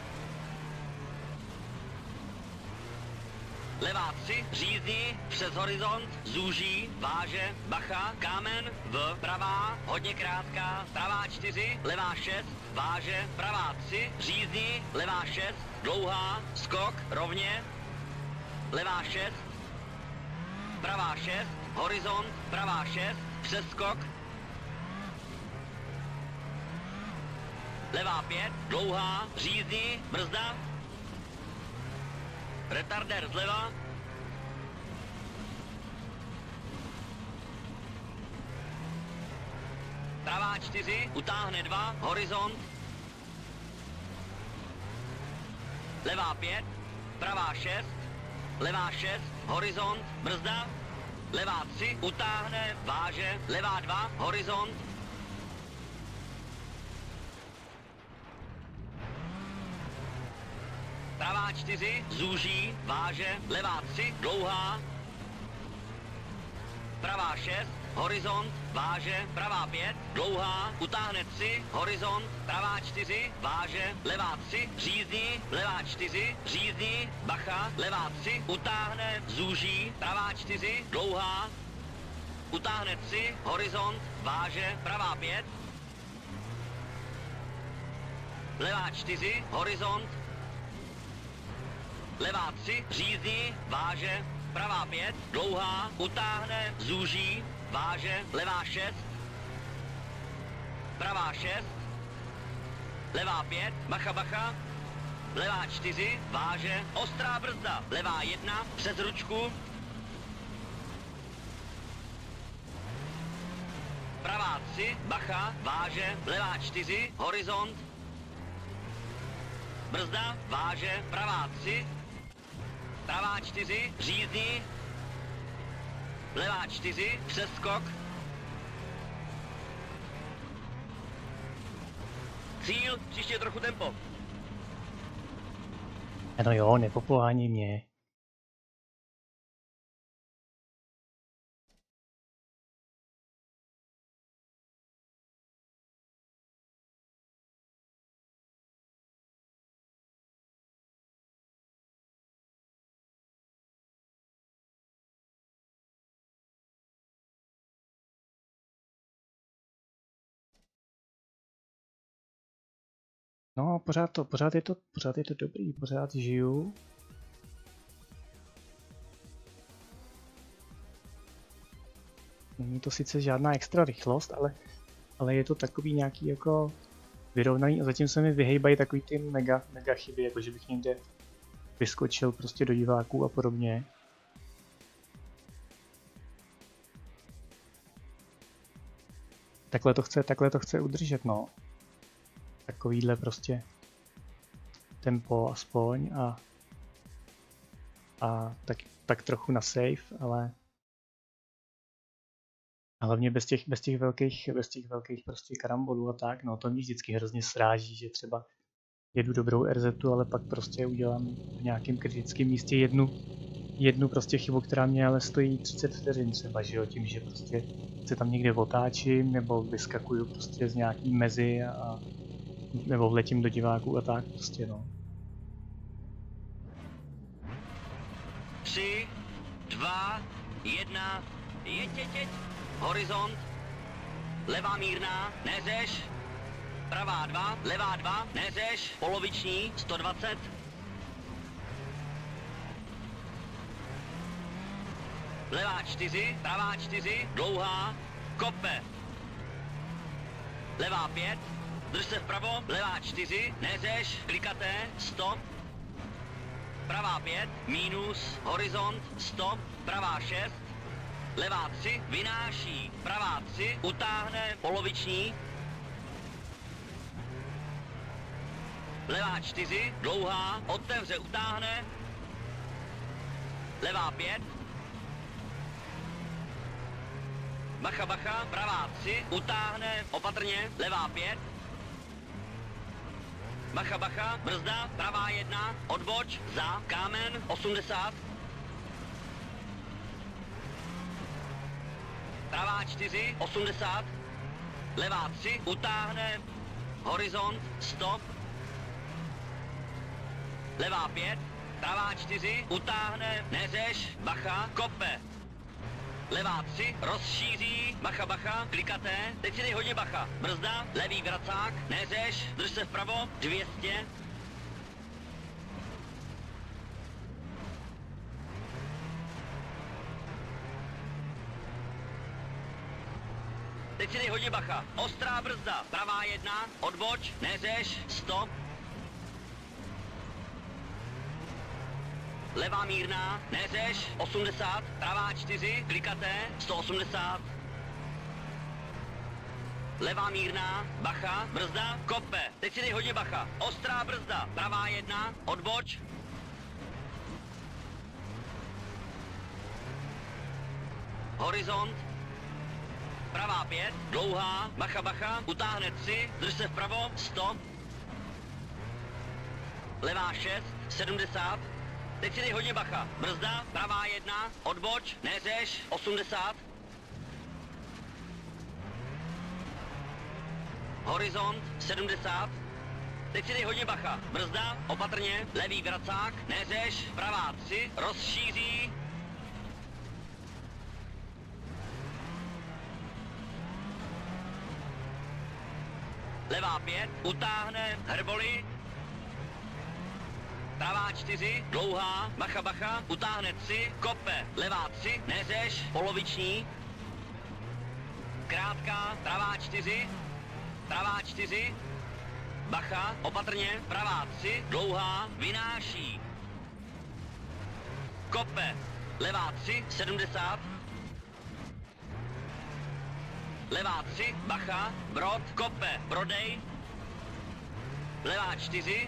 Levá 3, řízní, přes horizont, zúží, váže, bacha, kámen, pravá, hodně krátká, pravá 4, levá 6, váže, pravá 3, řízní, levá 6, dlouhá, skok, rovně, levá 6, pravá 6, horizont, pravá 6, přeskok, levá 5, dlouhá, řízní, brzda, retarder zleva, pravá 4, utáhne 2, horizont, levá 5, pravá 6, levá 6, horizont, brzda, levá 3, utáhne, váže, levá 2, horizont, pravá 4, zúží, váže, levá 3, dlouhá, pravá 6, horizont, váže, pravá 5, dlouhá, utáhne 3, horizont, pravá 4, váže, levá 3, řízní, levá 4, řízní, bacha, levá 3, utáhne, zúží, pravá 4, dlouhá, utáhne 3, horizont, váže, pravá 5, levá 4, horizont, levá 3, řízní, váže, pravá 5, dlouhá, utáhne, zúží, váže, levá 6, pravá 6, levá 5, bacha, levá 4, váže, ostrá brzda, levá 1, přes ručku, pravá 3, bacha, váže, levá 4, horizont, brzda, váže, pravá 3, pravá 4, řízní, levá 4, přeskok, cíl, příště trochu tempo. No jo, nepopohání mě. No, pořád je to dobrý, pořád žiju. Není to sice žádná extra rychlost, ale je to takový nějaký jako vyrovnaný a zatím se mi vyhejbají takový ty mega chyby, jako že bych někde vyskočil prostě do diváků a podobně. Takhle to chce udržet, no. Takovýhle prostě tempo aspoň a tak trochu na safe, ale hlavně bez těch velkých prostě karambolů a tak, no to mě vždycky hrozně sráží, že třeba jedu dobrou RZ, ale pak prostě udělám v nějakém kritickém místě jednu prostě chybu, která mě ale stojí 30 vteřin třeba, že jo, tím, že prostě se tam někde otáčím, nebo vyskakuju prostě z nějaký mezy nebo vletím do diváků a tak prostě, no. 3, 2, 1, jeď. Horizont. Levá mírná, nezeš. Pravá 2, levá 2, nezeš. Poloviční, 120. Levá 4, pravá 4, dlouhá, kope. Levá 5, drž se vpravo, levá 4, nezeš, klikaté, stop. Pravá 5, minus, horizont, stop, pravá 6, levá 3, vynáší, pravá 3, utáhne, poloviční. Levá 4, dlouhá, otevře, utáhne. Levá 5. Bacha, pravá 3, utáhne, opatrně, levá 5. Bacha, brzda, pravá 1, odboč, za, kámen, 80. Pravá 4, 80. Levá 3, utáhne, horizont, stop. Levá 5, pravá 4, utáhne, nezeš, bacha, kope. Levá 3, rozšíří, bacha, klikaté, teď si dej hodně bacha, brzda, levý vracák, nezeš, drž se vpravo, 200. Teď si dej hodně bacha, ostrá brzda, pravá 1, odboč, nezeš, stop. Levá mírná, nezeš, 80, pravá 4, klikaté, 180. Levá mírná, bacha, brzda, kope, teď si dej hodně bacha, ostrá brzda, pravá 1, odboč. Horizont, pravá 5, dlouhá, bacha, utáhne 3, drž se vpravo, stop. Levá 6, 70. Teď si dej hodně bacha. Brzda, pravá 1, odboč, nezeš, 80. Horizont, 70. Teď si dej hodně bacha. Brzda, opatrně, levý vracák, nezeš, pravá 3, rozšíří. Levá 5, utáhne, herboli. Pravá 4, dlouhá, bacha, utáhne 3, kope, levá 3, nezeš, poloviční. Krátká, pravá 4, bacha, opatrně, pravá 3, dlouhá, vynáší. Kope, levá 3, 70. Levá 3, bacha, brod, kope, brodej. Levá 4.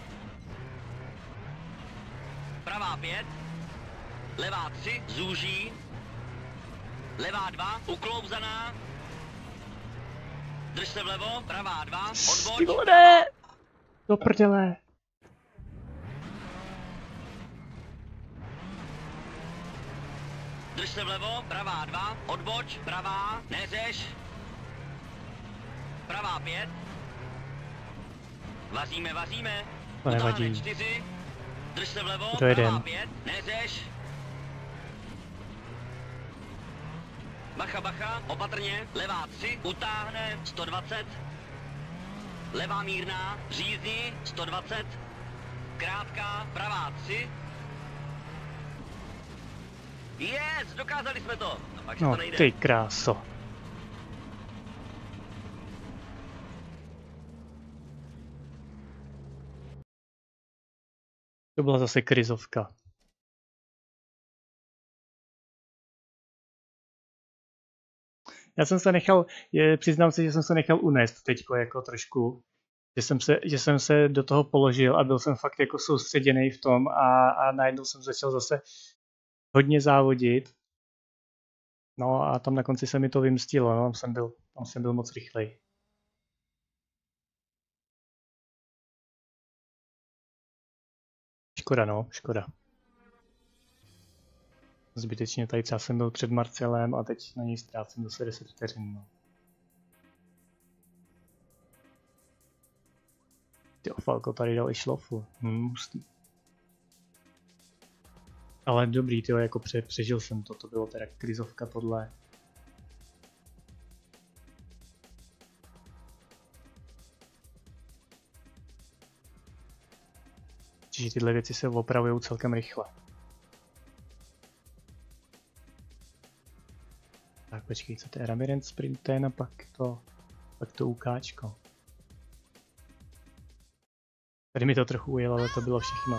Pravá 5, levá 3, zúží, levá 2, uklouzaná, drž se vlevo, pravá 2, odboč. Ty vole! Do prdele! Drž se vlevo, pravá 2, odboč, pravá, nezeš, pravá 5, vazíme, To nevadí. utáhne 4, drž se vlevo, Dojedem. pravá 5, nezeš. Bacha, opatrně, levá 3, utáhne, 120. levá mírná, řízni 120, krátká, pravá 3. Yes, dokázali jsme to. A pak No to nejde. ty kráso. To byla zase krizovka. Já jsem se nechal, přiznám se, že jsem se nechal unést teďko jako trošku. Že jsem se do toho položil a byl jsem fakt jako soustředěný v tom a najednou jsem začal zase hodně závodit. No a tam na konci se mi to vymstilo, no, tam jsem byl moc rychlej. Škoda, no, škoda. Zbytečně tady třeba jsem byl před Marcelem a teď na něj ztrácím zase 10 vteřin, no. Ty Falco tady dal i šlofu. Hustý. Ale dobrý, tyjo, jako přežil jsem to, to bylo teda krizovka tohle. Čiže tyhle věci se opravují celkem rychle. Tak počkej, co to je Labyrinth Sprinten a pak to UKčko. Tady mi to trochu ujelo, ale to bylo všechno.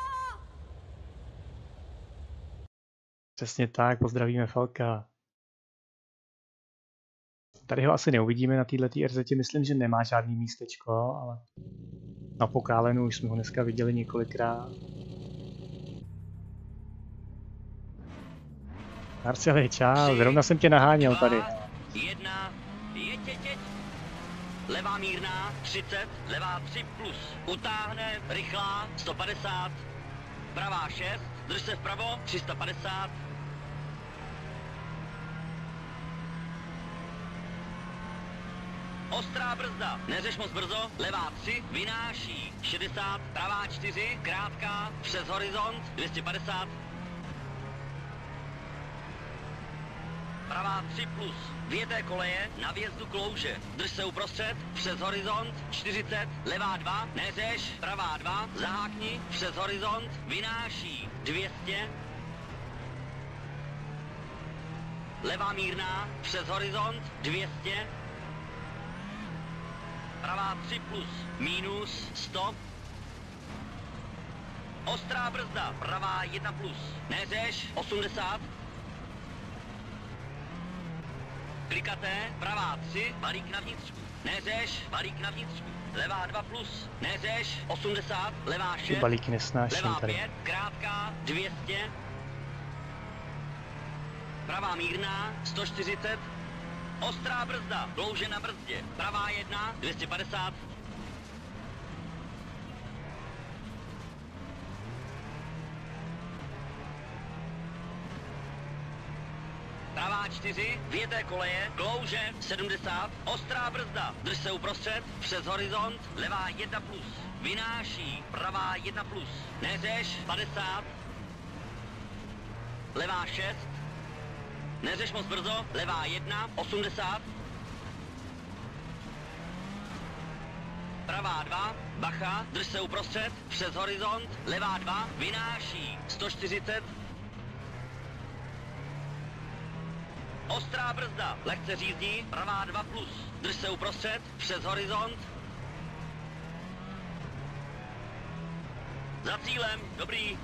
Přesně tak, pozdravíme Falka. Tady ho asi neuvidíme na této RZ, myslím, že nemá žádný místečko, ale na Pokálenu už jsme ho dneska viděli několikrát. Marceli, čau, zrovna jsem tě naháněl tady. 1, jeď. Levá mírná, 30, levá 3 plus. Utáhne, rychlá, 150. Pravá 6, drž se vpravo, 350. Ostrá brzda, neřeš moc brzo, levá 3, vynáší, 60, pravá 4, krátká, přes horizont, 250. Pravá 3 plus, věté koleje, na vjezdu klouže, drž se uprostřed, přes horizont, 40, levá 2, neřeš, pravá 2, zahákni, přes horizont, vynáší, 200. Levá mírná, přes horizont, 200. Pravá 3 plus, minus 100. Ostrá brzda, pravá 1 plus, neřeš, 80. Klikaté, pravá 3, balík na vnitřku, neřeš, balík na vnitřku, levá 2 plus, neřeš, 80, levá 6, Ty balíky nesnáším levá tady. 5, krátká, 200. Pravá mírná, 140. Ostrá brzda, klouže na brzdě, pravá 1, 250. Pravá 4, věté koleje, klouže, 70. Ostrá brzda, drž se uprostřed, přes horizont, levá 1 plus. Vynáší, pravá 1 plus. Neřeš, 50. Levá 6. Neřeš moc brzo, levá 1, 80. Pravá 2, bacha, drž se uprostřed, přes horizont, levá 2, vynáší, 140. Ostrá brzda, lehce řízdí, pravá 2 plus, drž se uprostřed, přes horizont. Za cílem, dobrý.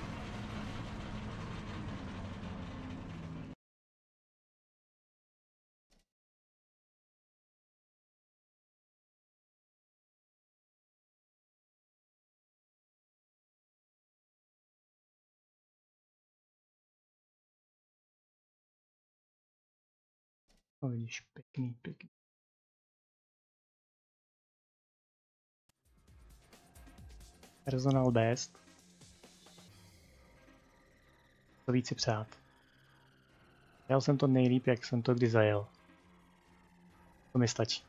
No vidíš, pěkný. Personal best. To víc si přát. Jel jsem to nejlíp, jak jsem to kdy zajel. To mi stačí.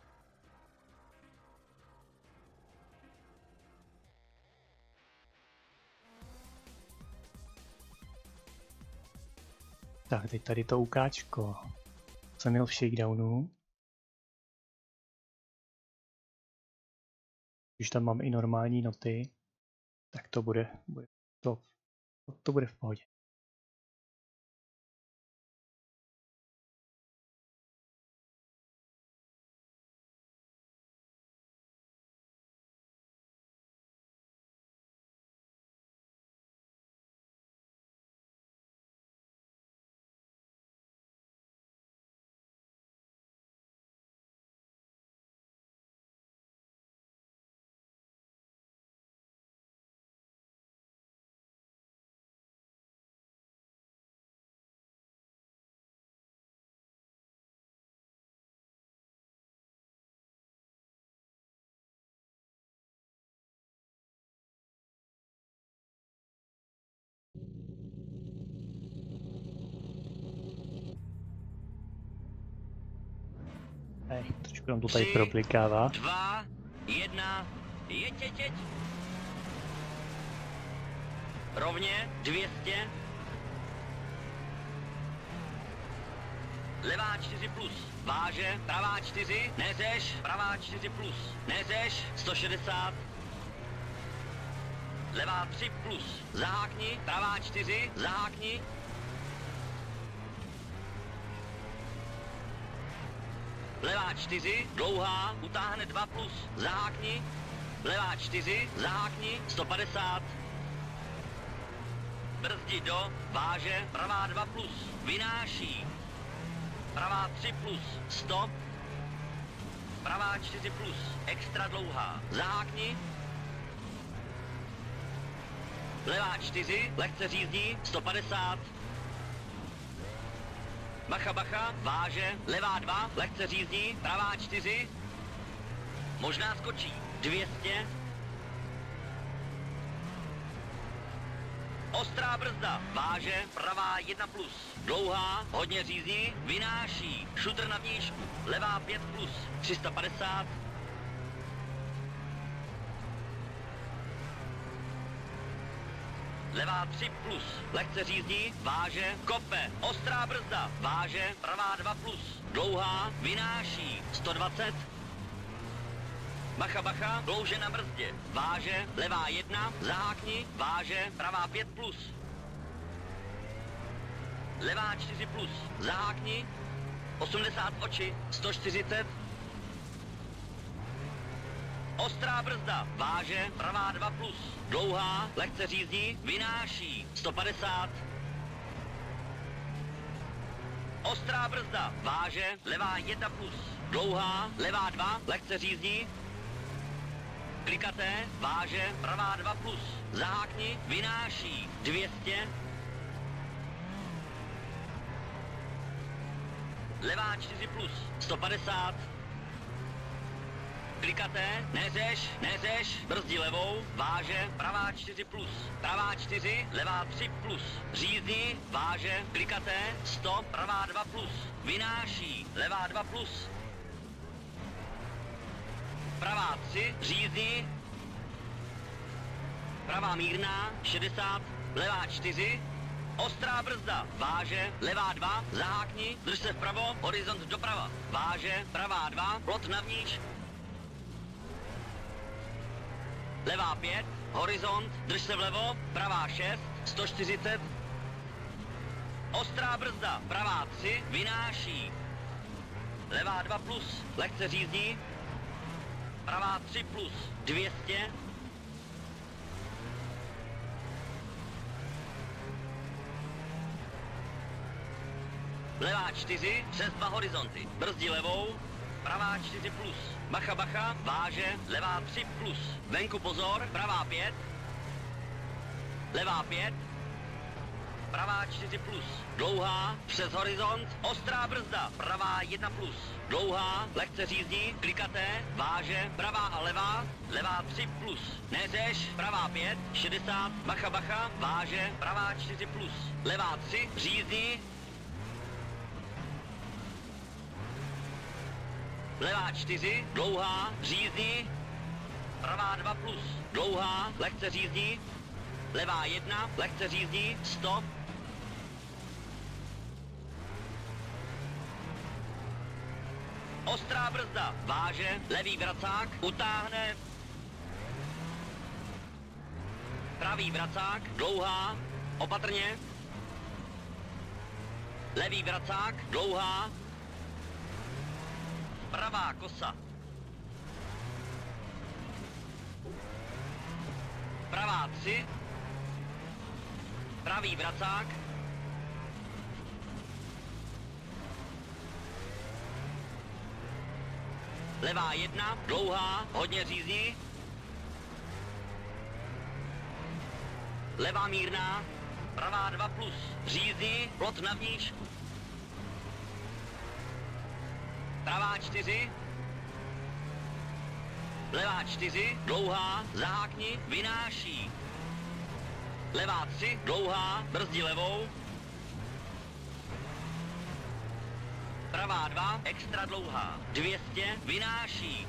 Tak, teď tady to UKčko. Jsem měl v shakedownu. Když tam mám i normální noty, tak to bude to bude v pohodě. Trošku nám to tady proplikává. 2, 1, jeď. Rovně, 200. Levá 4 plus, váže, pravá 4, nezeš, pravá 4 plus, nezeš, 160. Levá 3 plus, zahákni, pravá 4, zahákni. Levá 4, dlouhá, utáhne 2 plus, zahákni. Levá 4, zahákni, 150. Brzdi do, váže, pravá 2 plus, vynáší. Pravá 3 plus, 100. Pravá 4 plus, extra dlouhá, zahákni. Levá 4, lehce řízdí, 150. Bacha, váže, levá 2, lehce řízdí, pravá 4. Možná skočí, 200. Ostrá brzda, váže, pravá 1 plus, dlouhá, hodně řízdí, vynáší, šutr na vnížku, levá 5 plus, 350. Levá 3 plus, lehce řízdí, váže, kope, ostrá brzda, váže, pravá 2 plus, dlouhá, vynáší, 120. Bacha, dlouže na brzdě, váže, levá 1, zahákni, váže, pravá 5 plus. Levá 4 plus, zahákni, 80 oči, 140. Ostrá brzda, váže, pravá 2 plus, dlouhá, lehce řízdí, vynáší, 150. Ostrá brzda, váže, levá 1 plus, dlouhá, levá 2, lehce řízdí. Klikaté, váže, pravá 2 plus, zahákni, vynáší, 200. Levá 4 plus, 150. Klikaté, nezeš, brzdí levou, váže, pravá 4 plus, pravá 4, levá 3 plus, řízdí, váže, klikaté, 100, pravá 2 plus, vynáší, levá 2 plus, pravá 3, řízdí, pravá mírná, 60, levá 4, ostrá brzda, váže, levá 2, zahákni, drž se vpravo, horizont doprava, váže, pravá 2, plot navníč, levá 5, horizont, drž se vlevo, pravá 6, 140. Ostrá brzda, pravá 3, vynáší. Levá 2 plus, lehce řízdí. Pravá 3 plus, 200. Levá 4, přes 2 horizonty, brzdí levou. Pravá 4 plus, bacha, váže, levá 3 plus, venku pozor, pravá 5, levá 5, pravá 4 plus, dlouhá, přes horizont, ostrá brzda, pravá 1 plus, dlouhá, lehce řízdí, klikaté, váže, pravá a levá, levá 3 plus, nezeš, pravá 5, 60, bacha, váže, pravá 4 plus, levá 3, řízdí, levá 4, dlouhá, řízdí, pravá 2 plus, dlouhá, lehce řízdí, levá 1, lehce řízdí, 100. Ostrá brzda, váže, levý vracák, utáhne, pravý vracák, dlouhá, opatrně. Levý vracák, dlouhá. Pravá kosa. Pravá 3. Pravý vracák. Levá 1, dlouhá, hodně řízní. Levá mírná, pravá 2 plus, řízní, plot navníž. Pravá 4. Levá 4, dlouhá, zahákni, vynáší. Levá 3, dlouhá, brzdí levou. Pravá 2, extra dlouhá, 200, vynáší.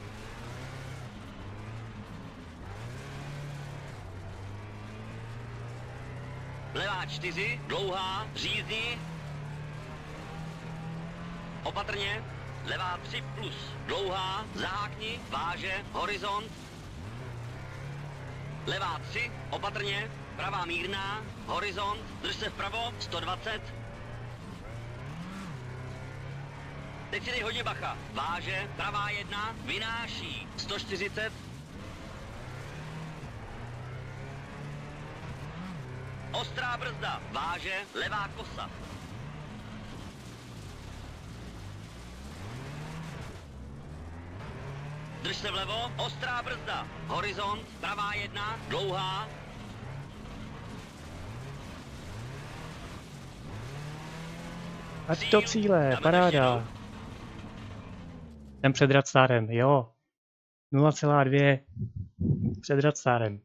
Levá 4, dlouhá, řízní. Opatrně. Levá 3 plus, dlouhá, zahákni, váže, horizont. Levá 3, opatrně, pravá mírná, horizont, drž se vpravo, 120. Teď si dej hodně bacha, váže, pravá 1, vynáší, 140. Ostrá brzda, váže, levá kosa. Drž se vlevo, ostrá brzda, horizont, pravá 1, dlouhá. Ať do cíle, paráda. Jsem před Radstárem, jo. 0,2 před Radstárem.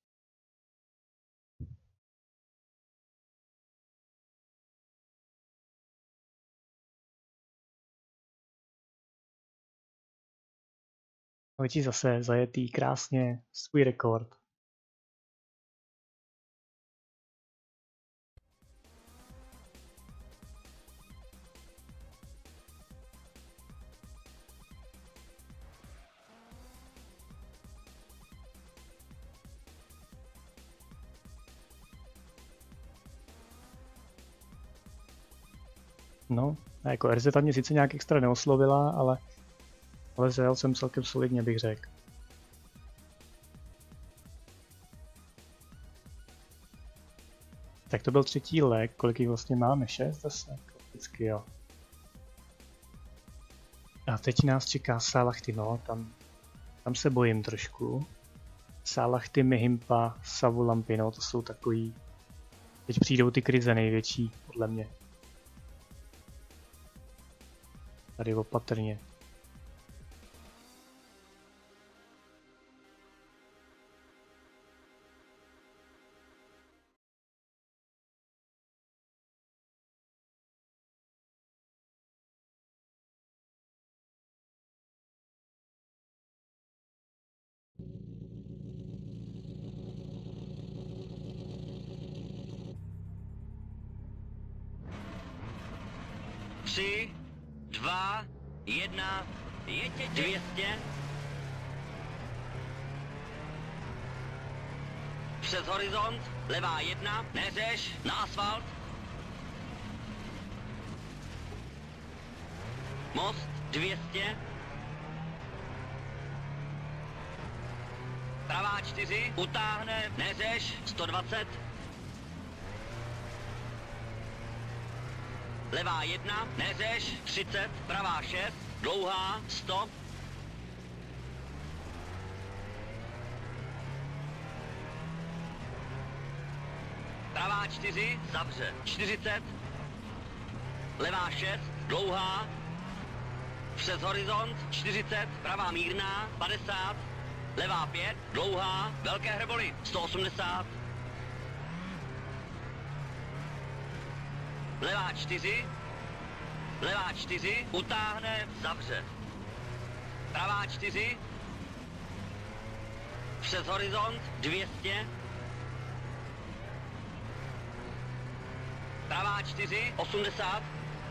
Hoďí zase zajetý krásně svůj rekord. No, a jako RZ mě sice nějak extra neoslovila, ale zajel jsem celkem solidně, bych řekl. Tak to byl třetí leg, kolik jich vlastně máme? 6 zase? Vždycky jo. A teď nás čeká Salachty, no, tam se bojím trošku. Salachty, Mihimpa, Savulampy, no, to jsou takový... Teď přijdou ty krize největší, podle mě. Tady opatrně. Tři, 2, 1, jeďte 200. Přes horizont, levá 1, neřeš, na asfalt. Most 200. Pravá 4, utáhne, neřeš, 120. Levá 1, neřeš, 30, pravá 6, dlouhá, 100. Pravá 4, zavře, 40. Levá 6, dlouhá. Přes horizont, 40, pravá mírná, 50. Levá 5, dlouhá, velké hreboly, 180. Levá 4, utáhne, zavře. Pravá 4, přes horizont, 200. Pravá 4, 80.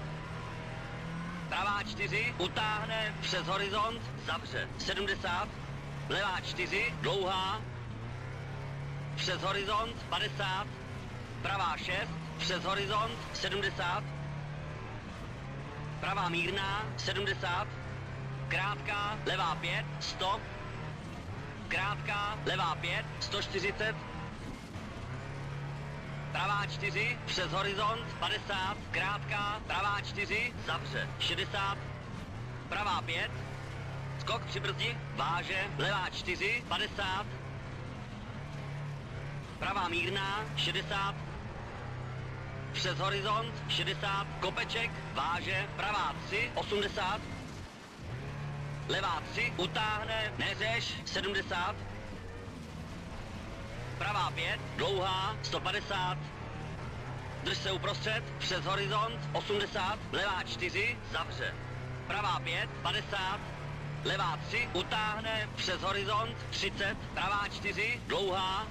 Pravá 4, utáhne, přes horizont, zavře. 70. Levá 4, dlouhá. přes horizont 50, pravá 6, přes horizont 70, pravá mírná 70, krátká, levá 5, 100, krátká, levá 5, 140, pravá 4, přes horizont 50, krátká, pravá 4, zavře 60, pravá 5, skok při brzdi, váže, levá 4, 50, pravá mírná 60, přes horizont 60, kopeček, váže, pravá 3, 80, levá 3, utáhne, neřeš, 70, pravá 5, dlouhá, 150, drž se uprostřed, přes horizont, 80, levá 4, zavře, pravá 5, 50, levá 3, utáhne, přes horizont, 30, pravá 4, dlouhá,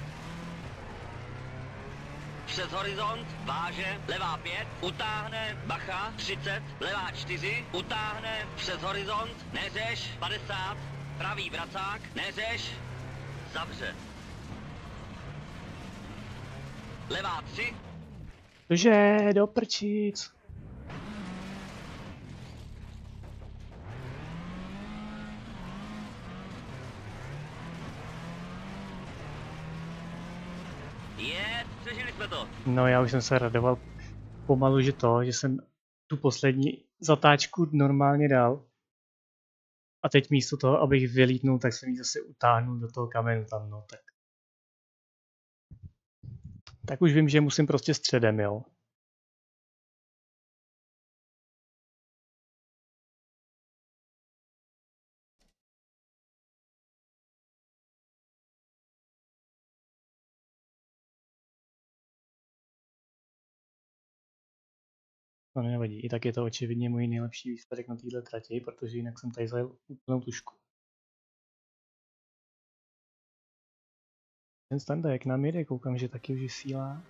přes horizont, váže, levá 5, utáhne, bacha, 30, levá 4, utáhne, přes horizont, neřeš, 50, pravý vracák, neřeš, zavře. Levá 3. Cože, do prčic. Přežili jsme to. No já už jsem se radoval pomalu, že jsem tu poslední zatáčku normálně dal. A teď místo toho, abych vylítnul, tak jsem ji zase utáhnul do toho kamenu tam, no tak. Tak už vím, že musím prostě středem, jo. No nevadí, i tak je to očividně můj nejlepší výsledek na této trati, protože jinak jsem tady zajel úplnou tušku. Ten Standa, jak nám jede, koukám, že taky už vysílá.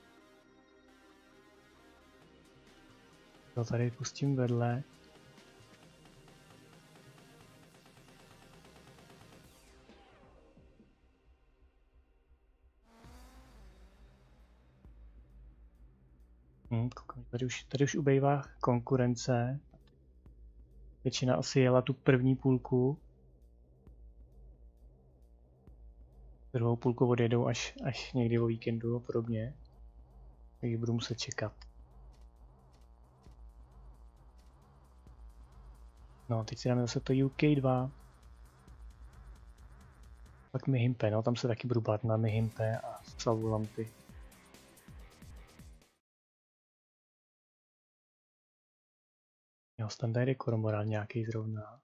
To tady pustím vedle. Koukám, tady už ubejvá konkurence. Většina asi jela tu první půlku. Druhou půlku odjedou až někdy o víkendu a podobně. Takže budu muset čekat. No, teď si dáme zase to UK2. Pak Mihimpe, no, tam se taky budu bát na Mihimpe a Slavu Lampy. Jo, tam tady je kormorán nějaký zrovna.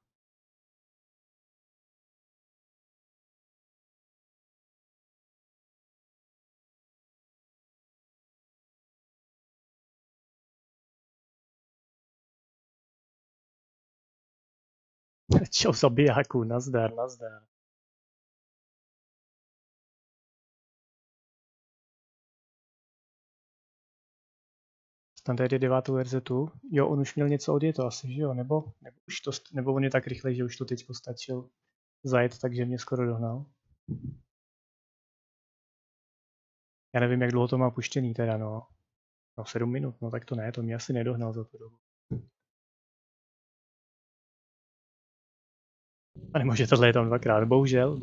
Čau zabijáku, nazdar, nazdar. Tam tady je 9. RZ-tu. Jo, on už měl něco odjeto asi, že jo? Nebo on je tak rychlej, že už to teď postačil zajet, takže mě skoro dohnal. Já nevím, jak dlouho to má puštěný teda, no. No 7 minut, no tak to ne, to mě asi nedohnal za tu dobu. A nemůže tohle je tam dvakrát, bohužel.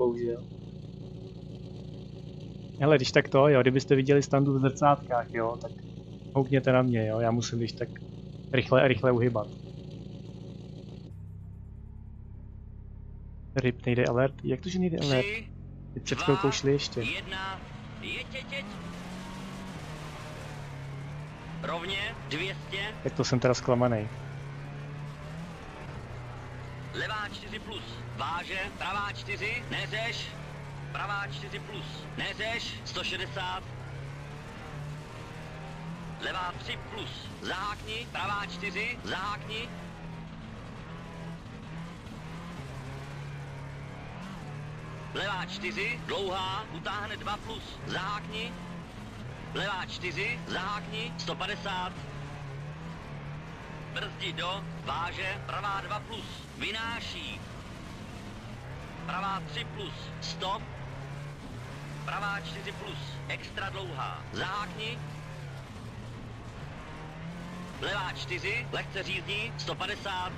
Hele, když tak to, jo, kdybyste viděli Standu v zrcátkách, jo, tak houkněte na mě, jo, já musím když tak rychle uhybat. Ryb, nejde alert, jak to, že nejde alert? Teď před chvilkou šli ještě. 1, jeď. Rovně, 200. Tak to jsem teda zklamanej. Levá 4 plus, váže, pravá 4, neřeš, pravá 4 plus, neřeš, 160. Levá 3 plus, zahákni, pravá 4, zahákni. Levá 4, dlouhá, utáhne 2 plus, zahákni. Levá 4, zahákni, 150. Brzdi do, váže, pravá 2 plus, vynáší. Pravá 3 plus, stop. pravá 4 plus, extra dlouhá, zahákni. Levá 4, lehce řízdí, 150.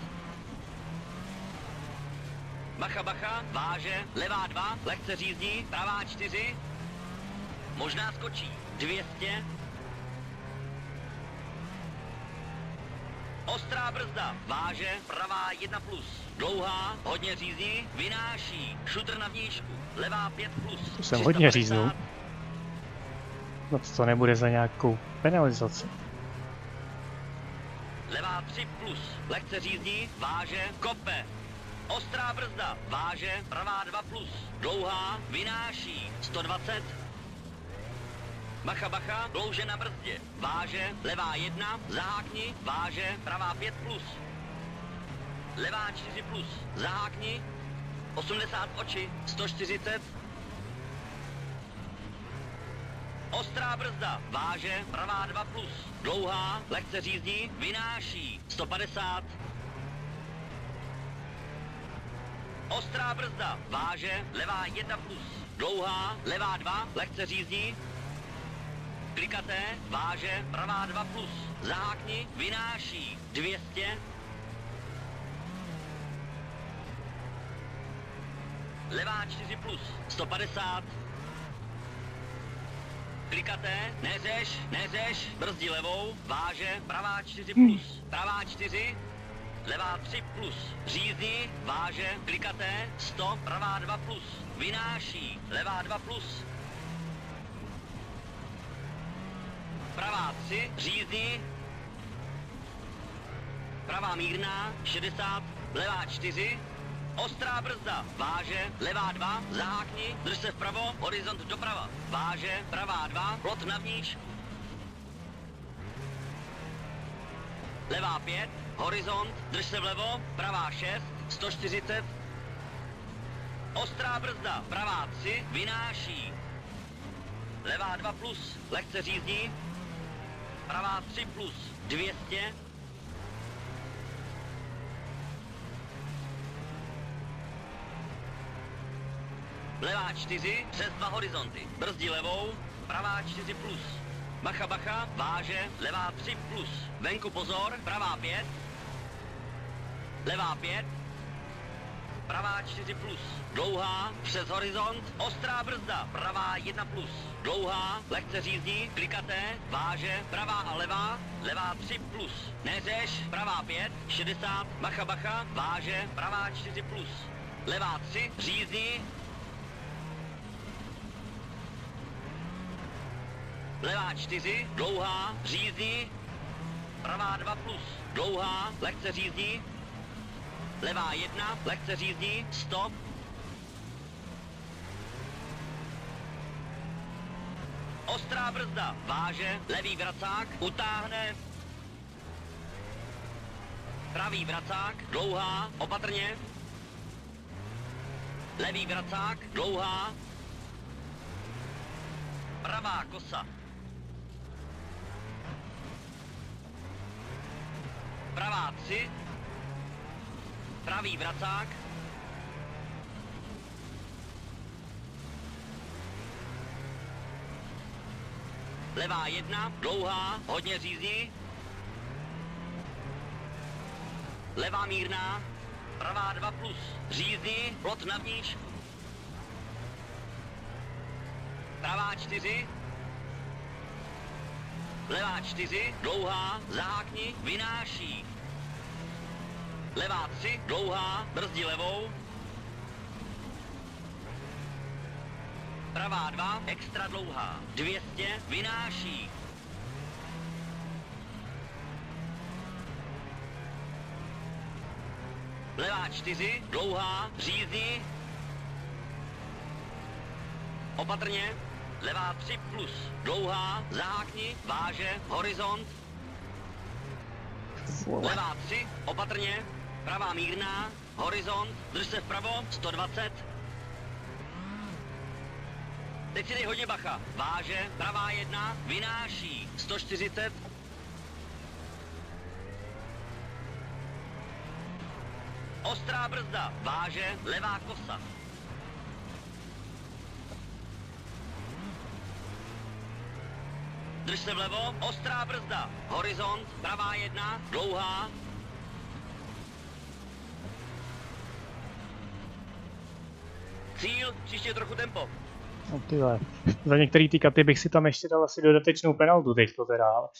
Bacha, bacha, váže, levá 2, lehce řízdí, pravá 4. Možná skočí, 200. Ostrá brzda, váže, pravá 1 plus, dlouhá, hodně řízdí, vynáší, šutr na vníčku, levá 5 plus. To jsem hodně říznul. No to nebude za nějakou penalizaci. Levá 3 plus, lehce řízdí, váže, kope. Ostrá brzda, váže, pravá 2 plus, dlouhá, vynáší, 120. Bacha, bacha, dlouže na brzdě, váže, levá 1, zahákni, váže, pravá 5 plus. Levá 4 plus, zahákni, 80 oči, 140. Ostrá brzda, váže, pravá 2 plus, dlouhá, lehce řízdí, vynáší, 150. Ostrá brzda, váže, levá 1 plus, dlouhá, levá 2, lehce řízdí. Klikaté, váže, pravá 2 plus, zahákni, vynáší, 200. Levá 4 plus, 150. Klikaté, neřeš, brzdí levou, váže, pravá 4 plus, pravá 4. Levá 3 plus, řízdí, váže, klikaté, 100, pravá 2 plus, vynáší, levá 2 plus. Pravá 3, řízdí, pravá mírná, 60, levá 4, ostrá brzda, váže, levá 2, zahákni, drž se vpravo, horizont doprava, váže, pravá 2, plot na vníčku. Levá 5, horizont, drž se vlevo, pravá 6, 140. Ostrá brzda, pravá 3, vynáší. Levá 2 plus, lehce řízdí. Pravá 3 plus, 200. Levá 4, přes 2 horizonty, brzdí levou, pravá 4 plus. Bacha, bacha, váže, levá 3 plus, venku pozor, pravá 5. Levá 5, pravá 4 plus, dlouhá, přes horizont, ostrá brzda, pravá 1 plus, dlouhá, lehce řízdí, klikaté, váže, pravá a levá, levá 3 plus, neřeš, pravá 5, 60, bacha, bacha, váže, pravá 4 plus, levá 3, řízdí, levá 4, dlouhá, řízdí, pravá 2 plus, dlouhá, lehce řízdí, levá 1, lehce řízdí, 100. Ostrá brzda, váže, levý vracák, utáhne. Pravý vracák, dlouhá, opatrně. Levý vracák, dlouhá. Pravá kosa. Pravá 3. Pravý vracák. Levá 1, dlouhá, hodně řízdí. Levá mírná, pravá 2 plus, řízdí, plot na vníčku. Pravá 4. Levá 4, dlouhá, zahákni, vynáší. Levá 3, dlouhá, brzdí levou. Pravá 2, extra dlouhá, 200, vynáší. Levá 4, dlouhá, řízdí. Opatrně. Levá 3 plus, dlouhá, zahákni, váže, horizont. Levá 3, opatrně. Pravá mírná, horizont, drž se vpravo, 120. Teď si dej hodně bacha, váže, pravá 1, vynáší, 140. Ostrá brzda, váže, levá kosa. drž se vlevo, ostrá brzda, horizont, pravá 1, dlouhá. Cíl, příště trochu tempo. No tyhle, za některý ty katy bych si tam ještě dal asi dodatečnou penaltu teďko teda, ale...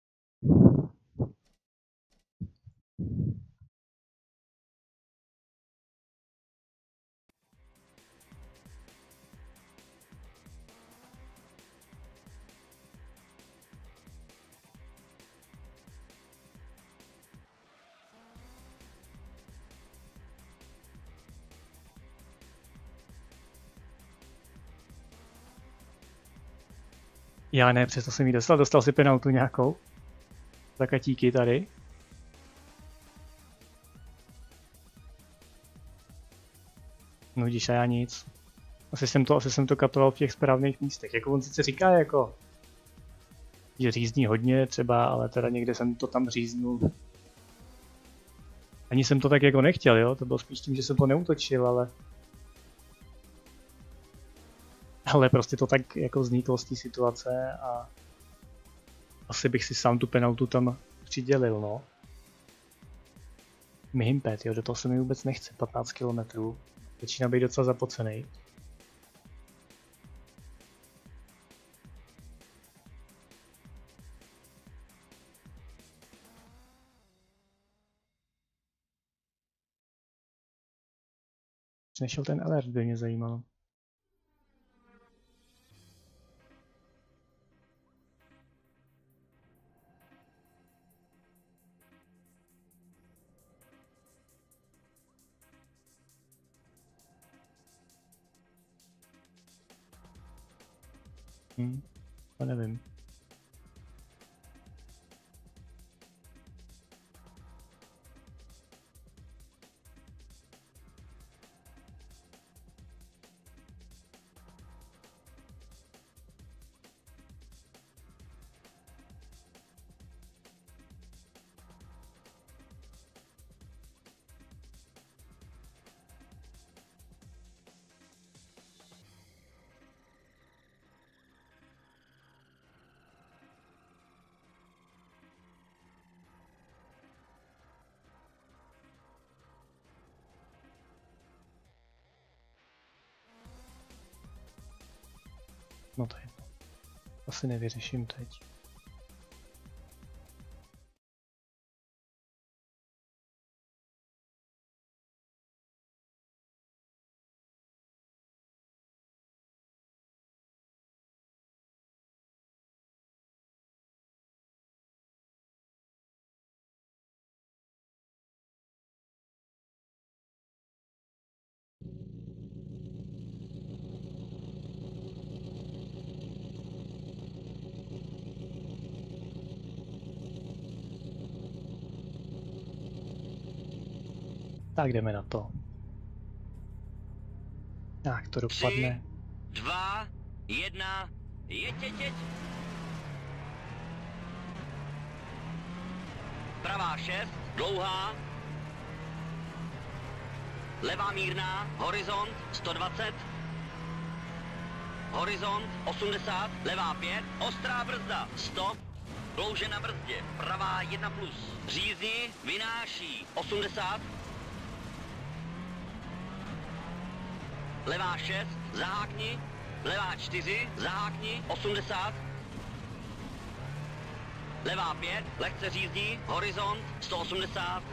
Já ne, přesto jsem jí dostal si penaltu nějakou. Za katíky tady. Nudíš a já nic. Asi jsem to katoval v těch správných místech. Jako on sice říká jako, že řízní hodně třeba, ale teda někde jsem to tam říznul. Ani jsem to tak jako nechtěl, jo, to bylo spíš tím, že jsem to neútočil, ale prostě to tak jako vzniklo z té situace a asi bych si sám tu penaltu tam přidělil, no. Mihimpet, jo, do toho se mi vůbec nechce, 15 km. Začíná být docela zapocenej. Nešel ten alert, by mě zajímalo. To nevím. No to je to. Asi nevyřeším teď. Tak jdeme na to. Jak to dopadne? 3, 2, 1, jeď. Pravá 6, dlouhá. Levá mírná, horizont 120. Horizont 80, levá 5, ostrá brzda 100. Klouže na brzdě, pravá 1+. Řízni, vynáší 80. Levá 6, zahákni. Levá 4, zahákni 80. Levá 5, lehce řízdí, horizont 180.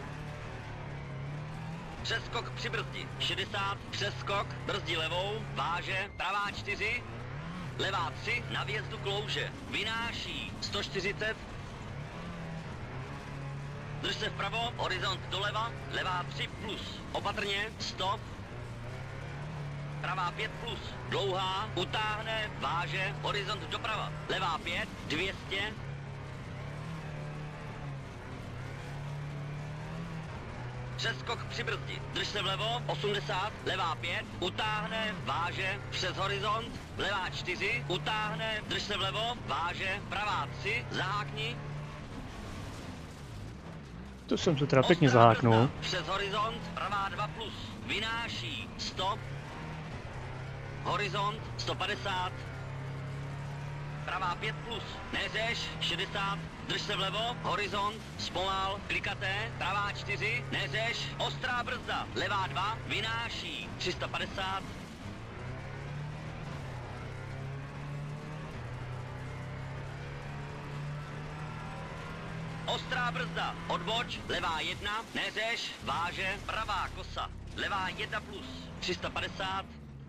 Přeskok při brzdi 60, přeskok, brzdí levou, váže, pravá 4. Levá 3, na vjezdu klouže, vynáší 140. Drž se vpravo, horizont doleva, levá 3+, opatrně 100. Pravá 5+, dlouhá, utáhne, váže, horizont doprava, levá 5, 200. Přeskok při brzdi, drž se vlevo, 80, levá 5, utáhne, váže, přes horizont, levá 4, utáhne, drž se vlevo, váže, pravá 3, zahákni. To jsem tu teda pěkně zaháknul. Přes horizont, pravá 2+, vynáší 100. Horizont 150. pravá 5 plus, neřeš, 60, drž se vlevo, horizont, zpomal, klikaté, pravá 4, neřeš, ostrá brzda, levá 2, vynáší, 350, ostrá brzda, odboč, levá 1, neřeš, váže, pravá kosa, levá 1 plus, 350,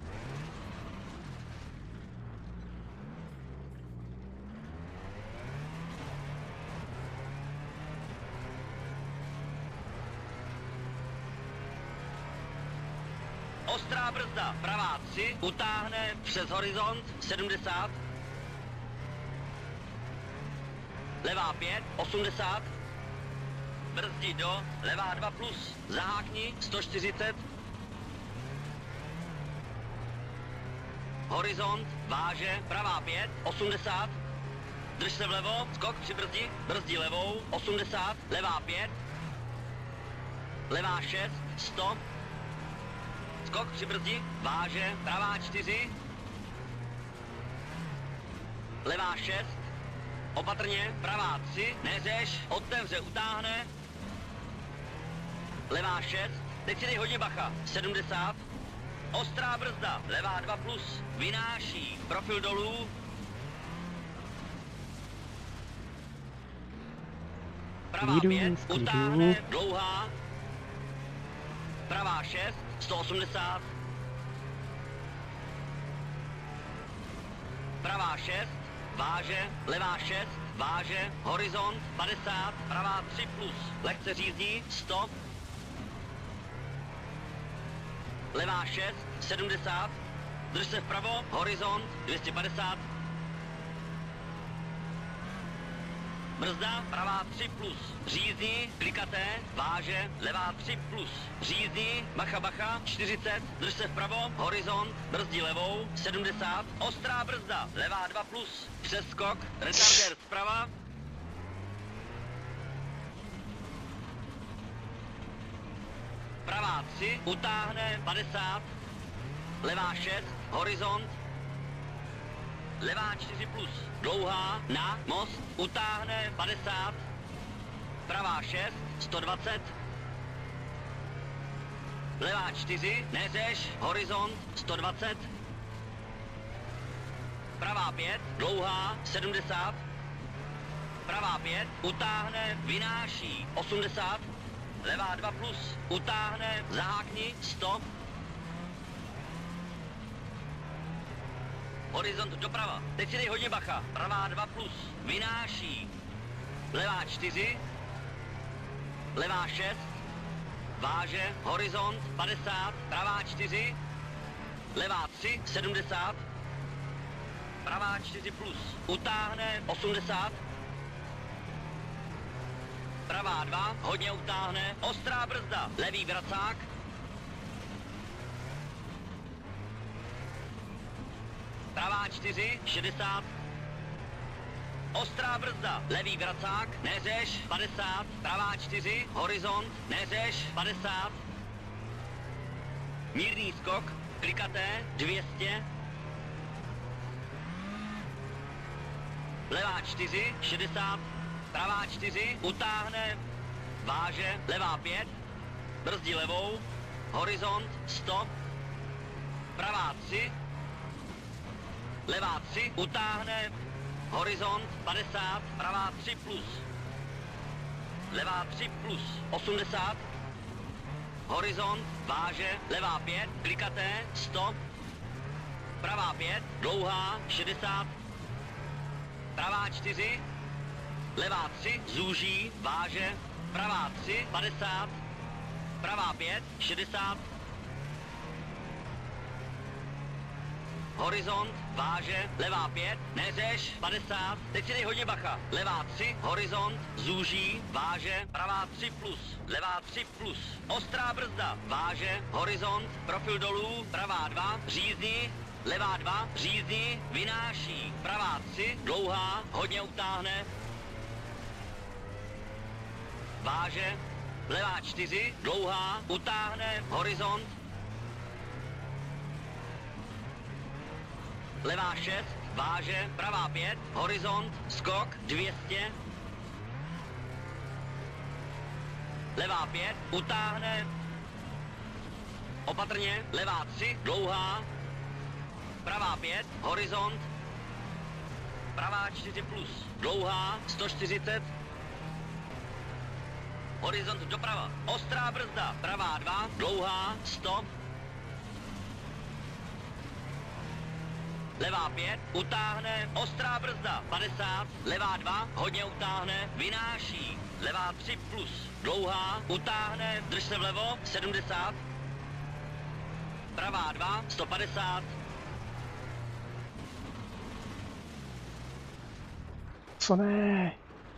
ostrá brzda, pravá 3, utáhne přes horizont, 70, levá 5, 80, brzdí do, levá 2 plus, zahákni, 140, horizont, váže, pravá 5, 80, drž se vlevo, skok při brzdi, brzdí levou, 80, levá 5, levá 6, 100, skok při brzdi, váže, pravá 4, levá 6, opatrně, pravá 3, neřeš, otevře, utáhne, levá 6, teď si dej hodně bacha, 70, ostrá brzda, levá 2 plus, vynáší, profil dolů, pravá 5, utáhne, dlouhá, pravá 6, 180, pravá 6, váže, levá 6, váže, horizont, 50, pravá 3 plus, lehce řízdí, 100, levá 6, 70, drž se vpravo, horizont, 250, brzda, pravá 3 plus, řízdí, klikaté, váže, levá 3 plus, řízdí, bacha bacha, 40, drž se vpravo, horizont, brzdí levou, 70, ostrá brzda, levá 2 plus, přeskok, retardér zprava, pravá 3, utáhne, 50, levá 6, horizont, levá 4 plus, dlouhá, na, most, utáhne, 50, pravá 6, 120, levá 4, neřeš, horizont, 120, pravá 5, dlouhá, 70, pravá 5, utáhne, vynáší, 80, levá 2 plus, utáhne, zahákni, 100, horizont doprava, teď si dej hodně bacha, pravá 2 plus, vynáší, levá 4, levá 6, váže, horizont, 50, pravá 4, levá 3, 70, pravá 4 plus, utáhne, 80, pravá 2, hodně utáhne, ostrá brzda, levý vracák, pravá 4, 60, ostrá brzda, levý vracák, neřeš, 50, pravá 4, horizont, neřeš, 50, mírný skok, klikaté, 200, levá 4, 60, pravá 4, utáhne, váže, levá 5, brzdí levou, horizont, 100, pravá 3, levá 3, utáhne, horizont, 50, pravá 3 plus, levá 3 plus, 80, horizont, váže, levá 5, klikaté, 100, pravá 5, dlouhá, 60, pravá 4, levá 3, zúží, váže, pravá 3, 50, pravá 5, 60, horizont, váže, levá 5, neřeš, 50, teď si dej hodně bacha, levá 3, horizont, zúží, váže, pravá 3 plus, levá 3 plus, ostrá brzda, váže, horizont, profil dolů, pravá 2, řízdí, levá 2, řízdí, vynáší, pravá 3, dlouhá, hodně utáhne, váže, levá 4, dlouhá, utáhne, horizont, levá 6, váže, pravá 5, horizont, skok, 200, levá 5, utáhne, opatrně, levá 3, dlouhá, pravá 5, horizont, pravá 4 plus, dlouhá, 140, horizont doprava, ostrá brzda, pravá 2, dlouhá, 100, levá 5, utáhne, ostrá brzda, 50, levá 2, hodně utáhne, vynáší, levá 3 plus, dlouhá, utáhne, drž se vlevo, 70, pravá 2, 150, Co ne?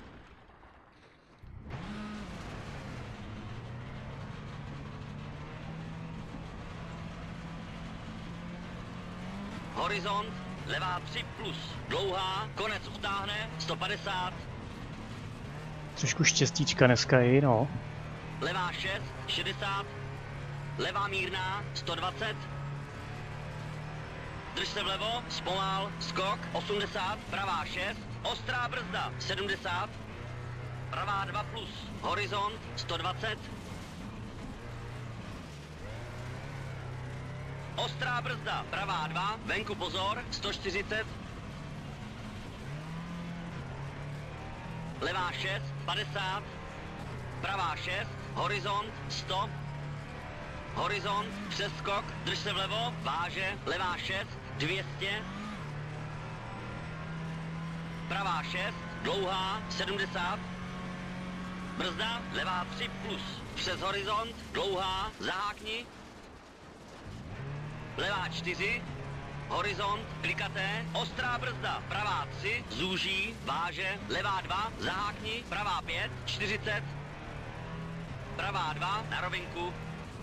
horizont, levá 3 plus, dlouhá, konec utáhne, 150, Trošku štěstíčka dneska je, no. levá 6, 60, levá mírná, 120, drž se vlevo, zpomal, skok, 80, pravá 6, ostrá brzda, 70, pravá 2 plus, horizont, 120, ostrá brzda, pravá 2, venku pozor, 140, levá 6, 50, pravá 6, horizont, 100, horizont, přeskok, drž se vlevo, váže, levá 6, 200, pravá 6, dlouhá, 70, brzda, levá 3 plus, přes horizont, dlouhá, zahákni, levá 4, horizont, klikaté, ostrá brzda, pravá 3, zúží, váže, levá 2, zahákni, pravá 5, 40, pravá 2, na rovinku,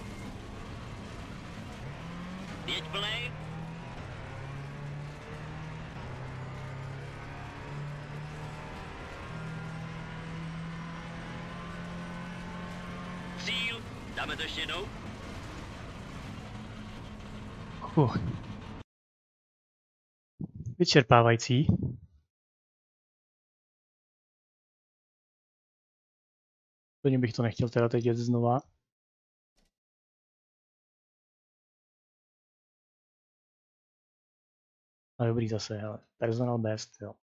jeď plnej, cíl, dáme to ještě jednou, Vyčerpávající. Úplně bych to nechtěl teda teď jet znova. A dobrý zase, ale personal best, jo.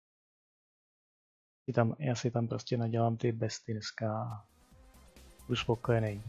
Já si tam prostě nadělám ty besty dneska a budu spokojený.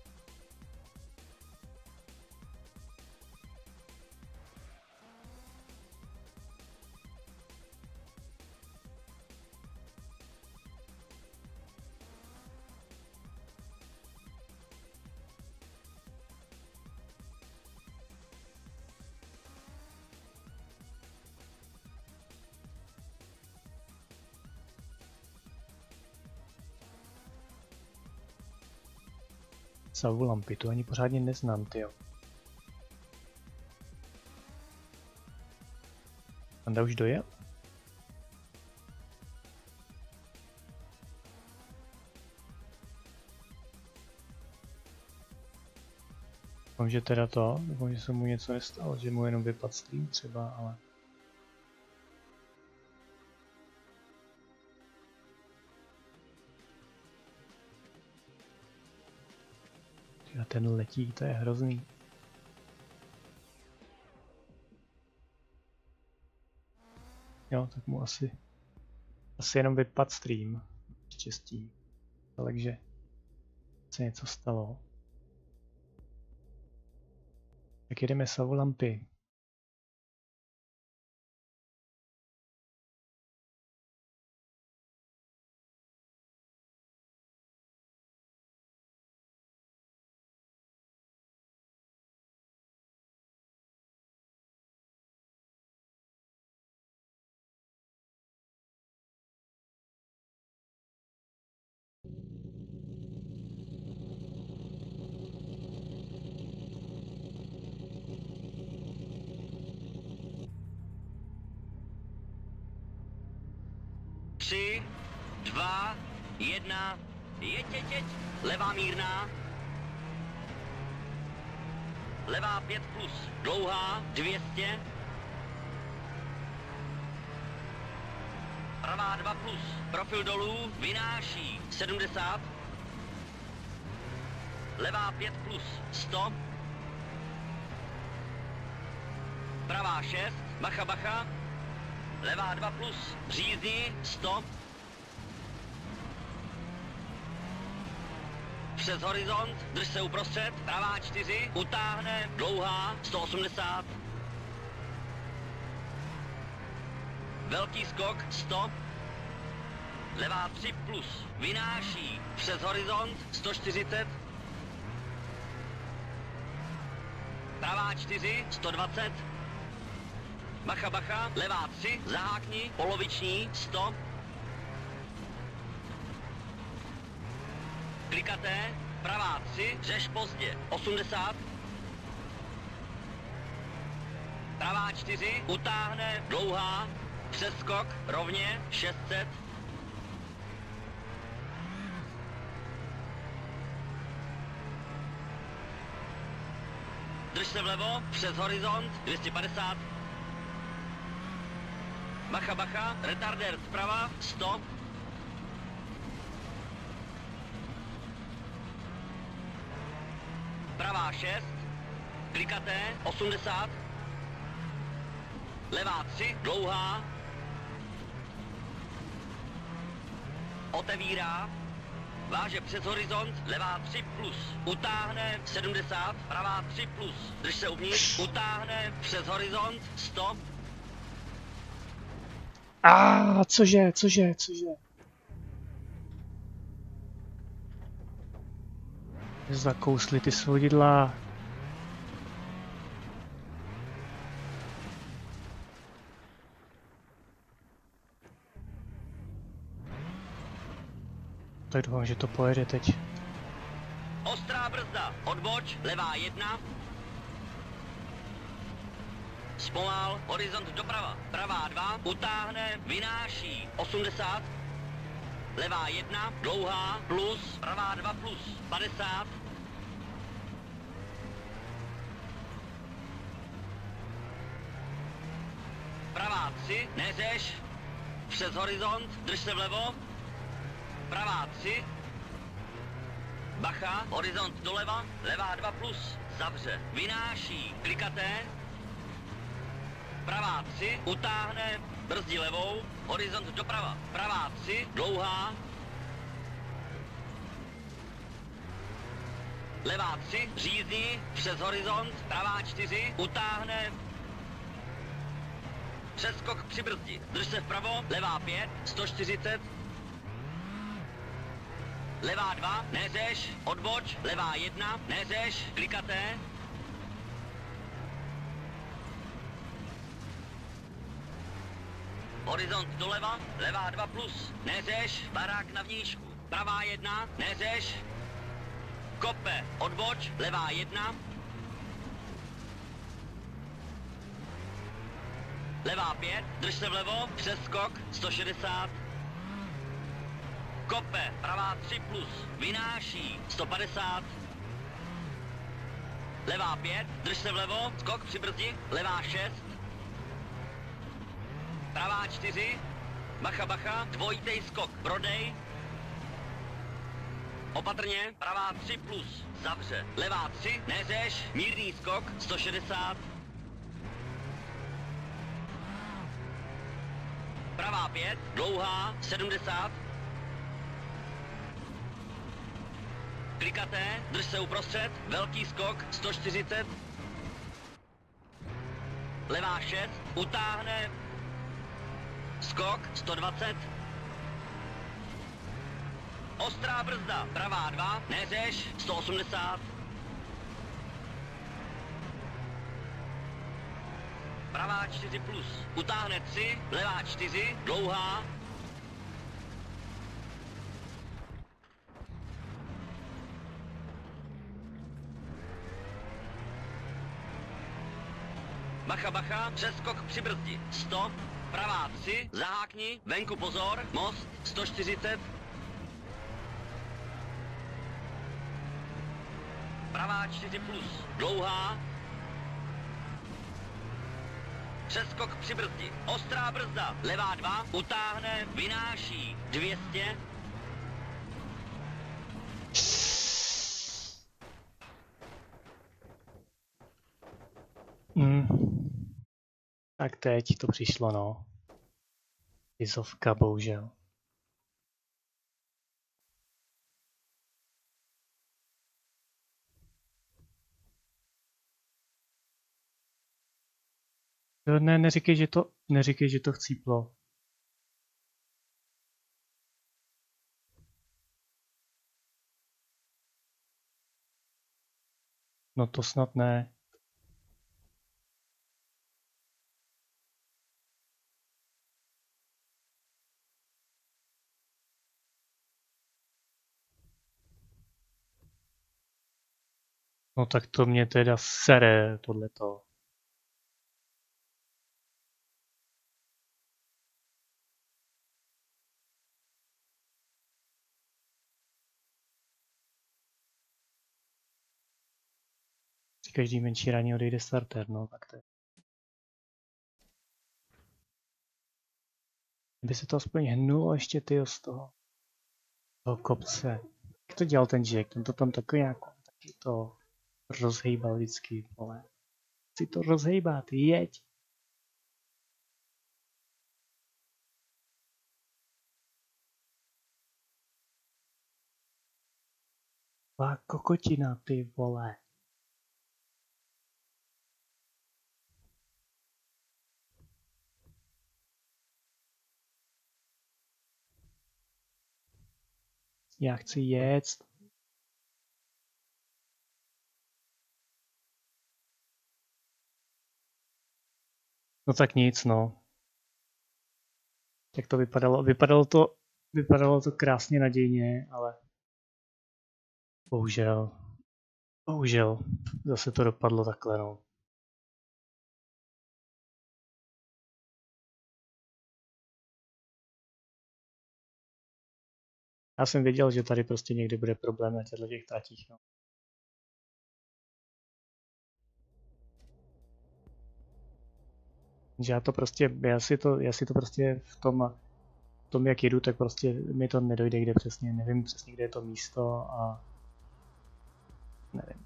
Savulampy, tu ani pořádně neznám, tyjo. Anda už dojel? Doufám, že teda to, doufám, že se mu něco nestalo, že mu jenom vypadl stream třeba, ale... A ten letí, to je hrozný. Jo, tak mu asi jenom vypadl stream. Štěstí. Takže se něco stalo. Tak jedeme Savulampy. Tři, dva, jedna, jeď, levá mírná, levá 5 plus, dlouhá, 200, pravá 2 plus, profil dolů, vynáší 70, levá 5 plus, 100, pravá 6, bacha, bacha, levá 2 plus, řízni, 100, přes horizont, drž se uprostřed, pravá 4, utáhne, dlouhá, 180, velký skok, 100, levá 3 plus, vynáší, přes horizont, 140, pravá 4, 120, bacha, bacha, levá 3, zahákni, poloviční, 100, klikaté, pravá 3, řeš pozdě, 80, pravá 4, utáhne, dlouhá, přeskok, rovně, 600, drž se vlevo, přes horizont, 250, bacha, bacha, retardér zprava, 100, pravá 6, klikaté, 80, levá 3, dlouhá, otevírá, váže přes horizont, levá 3 plus, utáhne, 70, pravá 3 plus, drž se uvnitř, utáhne, přes horizont, 100. Cože? Zakousli ty svodidla. Tak doufám, že to pojede teď. Ostrá brzda, odboč, levá 1. Zpomal, horizont doprava, pravá 2, utáhne, vynáší, 80. Levá 1, dlouhá, plus, pravá 2 plus, 50. Pravá 3, neřeš, přes horizont, drž se vlevo. Pravá 3, bacha, horizont doleva, levá 2 plus, zavře, vynáší, klikaté. Pravá 3, utáhne, brzdí levou, horizont doprava, pravá 3, dlouhá. Levá 3, řízní, přes horizont, pravá 4, utáhne. Přeskok při brzdi, drž se vpravo, levá 5, 140. Levá 2, neřeš, odboč, levá 1, neřeš, klikaté. Horizont doleva, levá 2 plus, neřeš, barák na vnížku, pravá 1, neřeš, kope, odboč, levá 1, levá 5, drž se vlevo, přeskok, 160, kope, pravá 3 plus, vynáší, 150, levá 5, drž se vlevo, skok při brzdi, levá 6, pravá 4, bacha, bacha, dvojitej skok, prodej, opatrně, pravá 3 plus, zavře, levá 3, neřeš, mírný skok, 160, pravá 5, dlouhá, 70, klikaté, drž se uprostřed, velký skok, 140, levá 6, utáhne, skok, 120, ostrá brzda, pravá 2, neřeš, 180, pravá 4 plus, utáhne 3, levá 4, dlouhá, bacha, bacha, přeskok při brzdi, 100, pravá 3, zahákni, venku pozor, most, 140, pravá 4 plus, dlouhá, přeskok při brzdi. Ostrá brzda, levá 2, utáhne, vynáší 200. Tak teď to přišlo, no. Izovka, bohužel. Ne, neříkej, že to chcíplo. No to snad ne. No tak to mě teda sere, tohleto. Při každý menší raní odejde starter, no tak to je. Kdyby se to aspoň hnulo ještě tyjo z toho kopce. Jak to dělal ten Jack? Ten to tam takový jako, taky to rozhejbal vždycky, vole. Si to rozhejbá, ty jeď. Taková kokotina, ty vole. Já chci jet. No tak nic, no. Jak to vypadalo? Vypadalo to krásně nadějně, ale bohužel, zase to dopadlo takhle, no. Já jsem věděl, že tady prostě někdy bude problém na těch tratích, no. Že já si to prostě v tom, jak jedu, tak prostě mi to nedojde, kde přesně, nevím přesně, kde je to místo a nevím.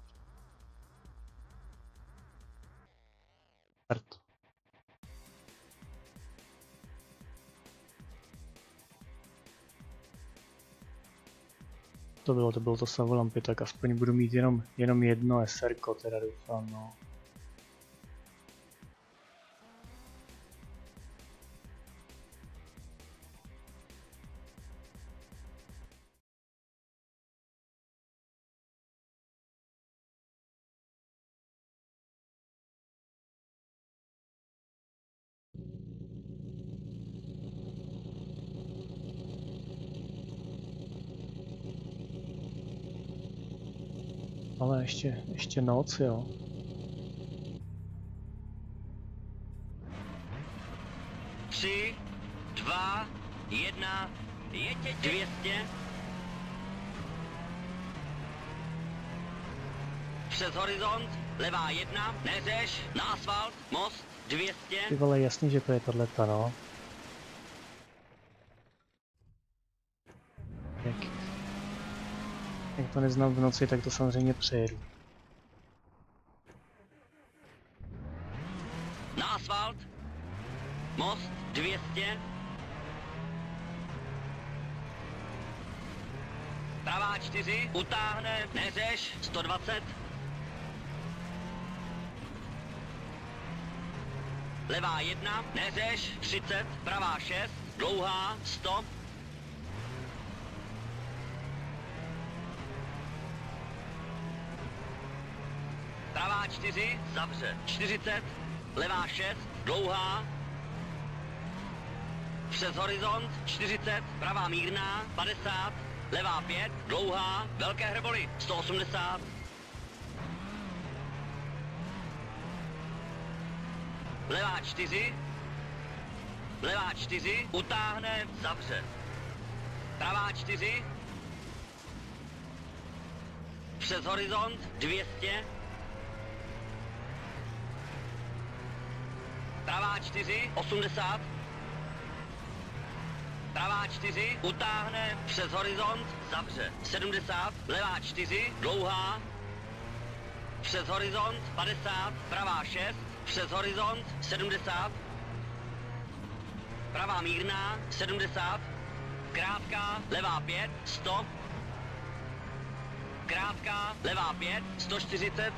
Start. To bylo to Savolampy, tak aspoň budu mít jenom jedno SR-ko, teda doufám, no. Ale ještě noc, jo. Tři, 2, 1, jeďte 200. Přes horizont, levá 1, neřeš, na asfalt, most, 200. Ty vole, jasně, že to je tohleta, no. Jak to neznám v noci, tak to samozřejmě přejedu. Na asfalt, most, 200. Pravá 4, utáhne, neřeš, 120. Levá 1, neřeš, 30, pravá 6, dlouhá, 100. Pravá 4, zavře, 40, levá 6, dlouhá. Přes horizont, 40, pravá mírná, 50, levá 5, dlouhá, velké hrboly, 180. Levá 4, utáhne, zavře. Pravá 4, přes horizont, 200. pravá 4, 80. Pravá 4, utáhne přes horizont, zavře. 70, levá 4, dlouhá. Přes horizont, 50, pravá 6, přes horizont, 70. Pravá mírná, 70. Krátká, levá 5, 100. Krátká, levá 5, 140.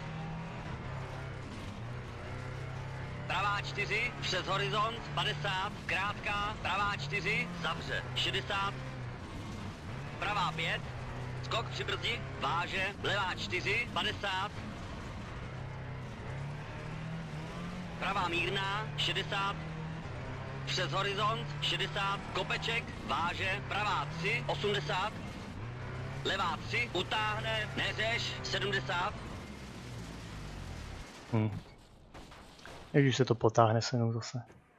Pravá 4, přes horizont, 50. Krátká, pravá 4, zavře. 60. Pravá 5, skok při brzdi, váže, levá 4, 50. Pravá mírná, 60. Přes horizont, 60. Kopeček, váže, pravá 3, 80. Levá 3, utáhne, neřeš, 70. Jak už se to potáhne se mnou zase.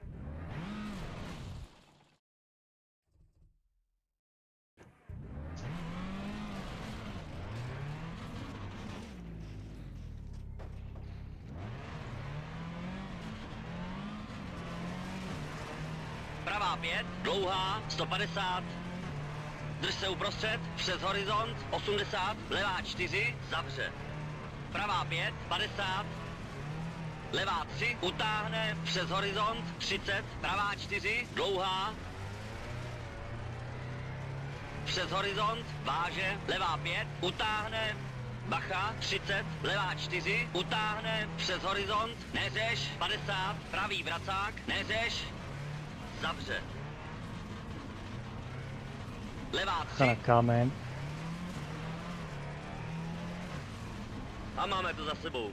Pravá 5, dlouhá, 150. Drž se uprostřed, přes horizont, 80. Levá 4, zavře. Pravá 5, 50. Levá 3, utáhne, přes horizont, 30. Pravá 4, dlouhá. Přes horizont, váže, levá 5, utáhne, bacha, 30. Levá 4, utáhne, přes horizont, neřeš, 50. Pravý vracák, neřeš, zavře. Levá 3. Na kámen. A máme to za sebou.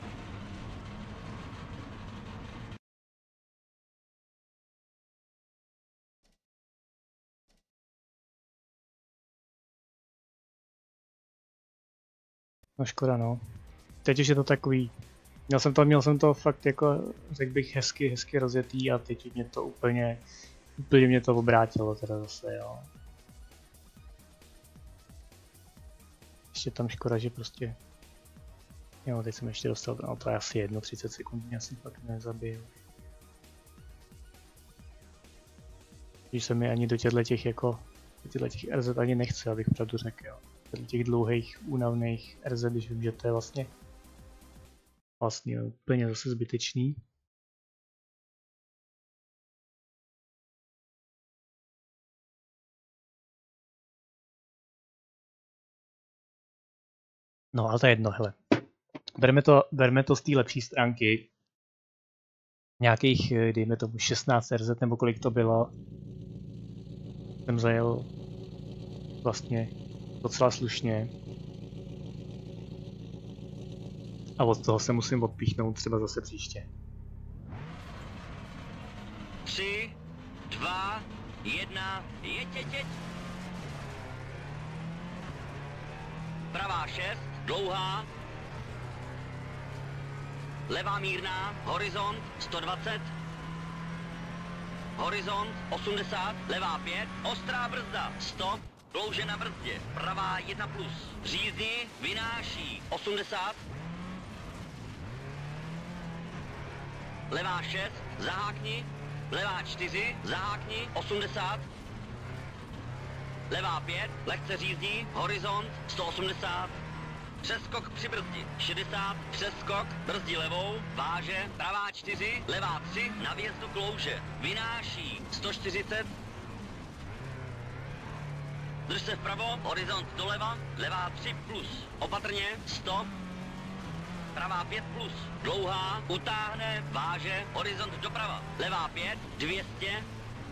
No škoda no. Teď už je to takový. Měl jsem to fakt jako, řekl bych, hezky rozjetý a teď mě to úplně mě to obrátilo teda zase, jo. Ještě tam škoda, že prostě. Jo, teď jsem ještě dostal, no to je asi 30 sekund, mě asi fakt nezabil. Když se mi ani do těch jako, těch RZ ani nechce, abych pravdu řekl, jo. Těch dlouhých, únavných RZ, když vím, že to je vlastně úplně zase zbytečný. No, ale to je jedno, hele. Berme to z té lepší stránky. Nějakých, dejme tomu 16 RZ nebo kolik to bylo. Jsem zajel vlastně docela slušně. A od toho se musím odpíchnout třeba zase příště. 3, 2, 1, jeď. Pravá 6, dlouhá. Levá mírná, horizont 120. Horizont 80, levá 5, ostrá brzda 100. Klouže na brzdě, pravá 1+. Řízni, vynáší 80. Levá 6, zahákni. Levá 4, zahákni 80. Levá 5, lehce řízdí, horizont 180. Přeskok při brzdi 60, přeskok, brzdí levou, váže, pravá 4, levá 3, na vjezdu klouže, vynáší 140. Drž se vpravo, horizont doleva, levá 3+, opatrně 100. Pravá 5+, dlouhá, utáhne, váže, horizont doprava, levá 5, 200.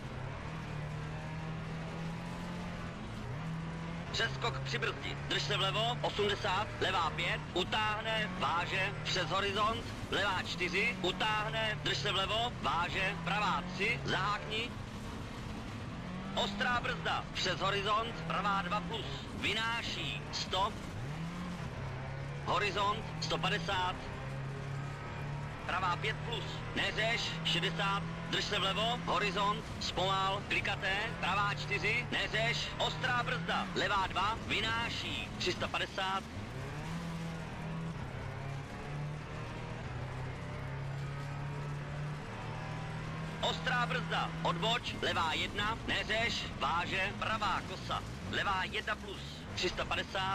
Přeskok při brzdi, drž se vlevo, 80, levá 5, utáhne, váže, přes horizont, levá 4, utáhne, drž se vlevo, váže, pravá 3, zahákni. Ostrá brzda, přes horizont, pravá 2+, vynáší 100. Horizont 150. Pravá 5+, neřeš 60. Drž se vlevo, horizont, zpomal, klikaté, pravá 4, neřeš, ostrá brzda, levá 2, vynáší 350. Ostrá brzda, odboč, levá 1, neřeš, váže, pravá kosa, levá 1 plus, 350.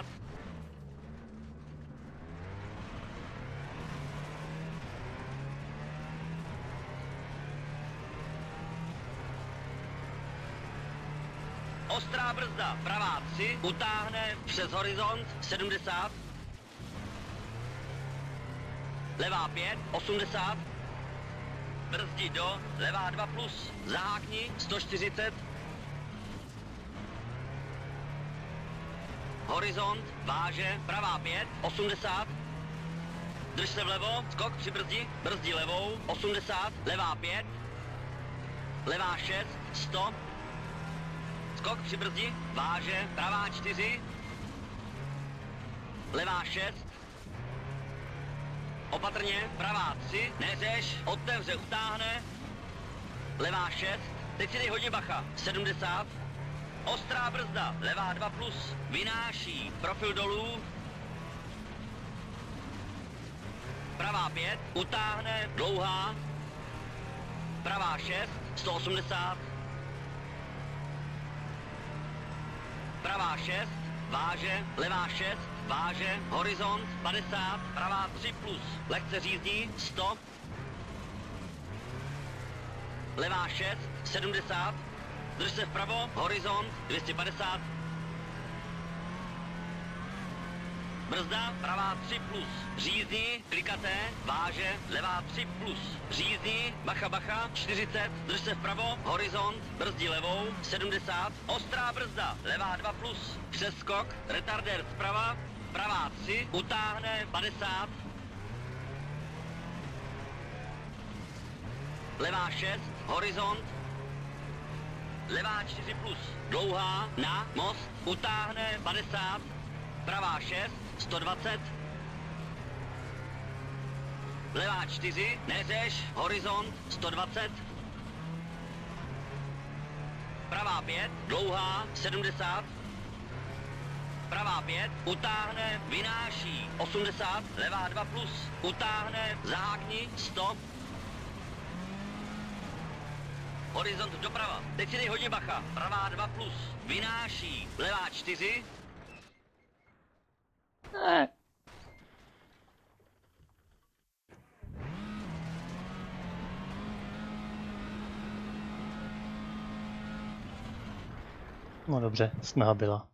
Ostrá brzda, pravá 3, utáhne přes horizont, 70. Levá 5, 80. Brzdi do, levá 2 plus, zahákni, 140. Horizont, váže, pravá 5, 80. Drž se vlevo, skok při brzdi, brzdi levou, 80, levá 5. Levá 6, 100. Skok při brzdi, váže, pravá 4. Levá 6. Opatrně, pravá 3, neřeš, otevře, utáhne. Levá 6, teď si dej hodně bacha, 70. Ostrá brzda, levá 2 plus, vynáší, profil dolů. Pravá 5, utáhne, dlouhá. Pravá 6, 180. Pravá 6, váže, levá 6, váže, horizont, 50, pravá 3 plus, lehce řízdí, 100. Levá 6, 70, drž se vpravo, horizont, 250. Brzda, pravá 3 plus, řízdí, klikaté, váže, levá 3 plus, řízdí, bacha, bacha, 40, drž se vpravo, horizont, brzdí levou, 70, ostrá brzda, levá 2 plus, přeskok, retardér zprava, pravá 3, utáhne, 50, levá 6, horizont, levá 4 plus, dlouhá, na, most, utáhne, 50, pravá 6, 120. Levá 4, neřeš, horizont, 120. Pravá 5, dlouhá, 70. Pravá 5, utáhne, vynáší, 80. Levá 2 plus, utáhne, zahákni, 100. Horizont doprava, teď si dej hodně bacha. Pravá 2 plus, vynáší, levá 4. No dobře, snaha byla.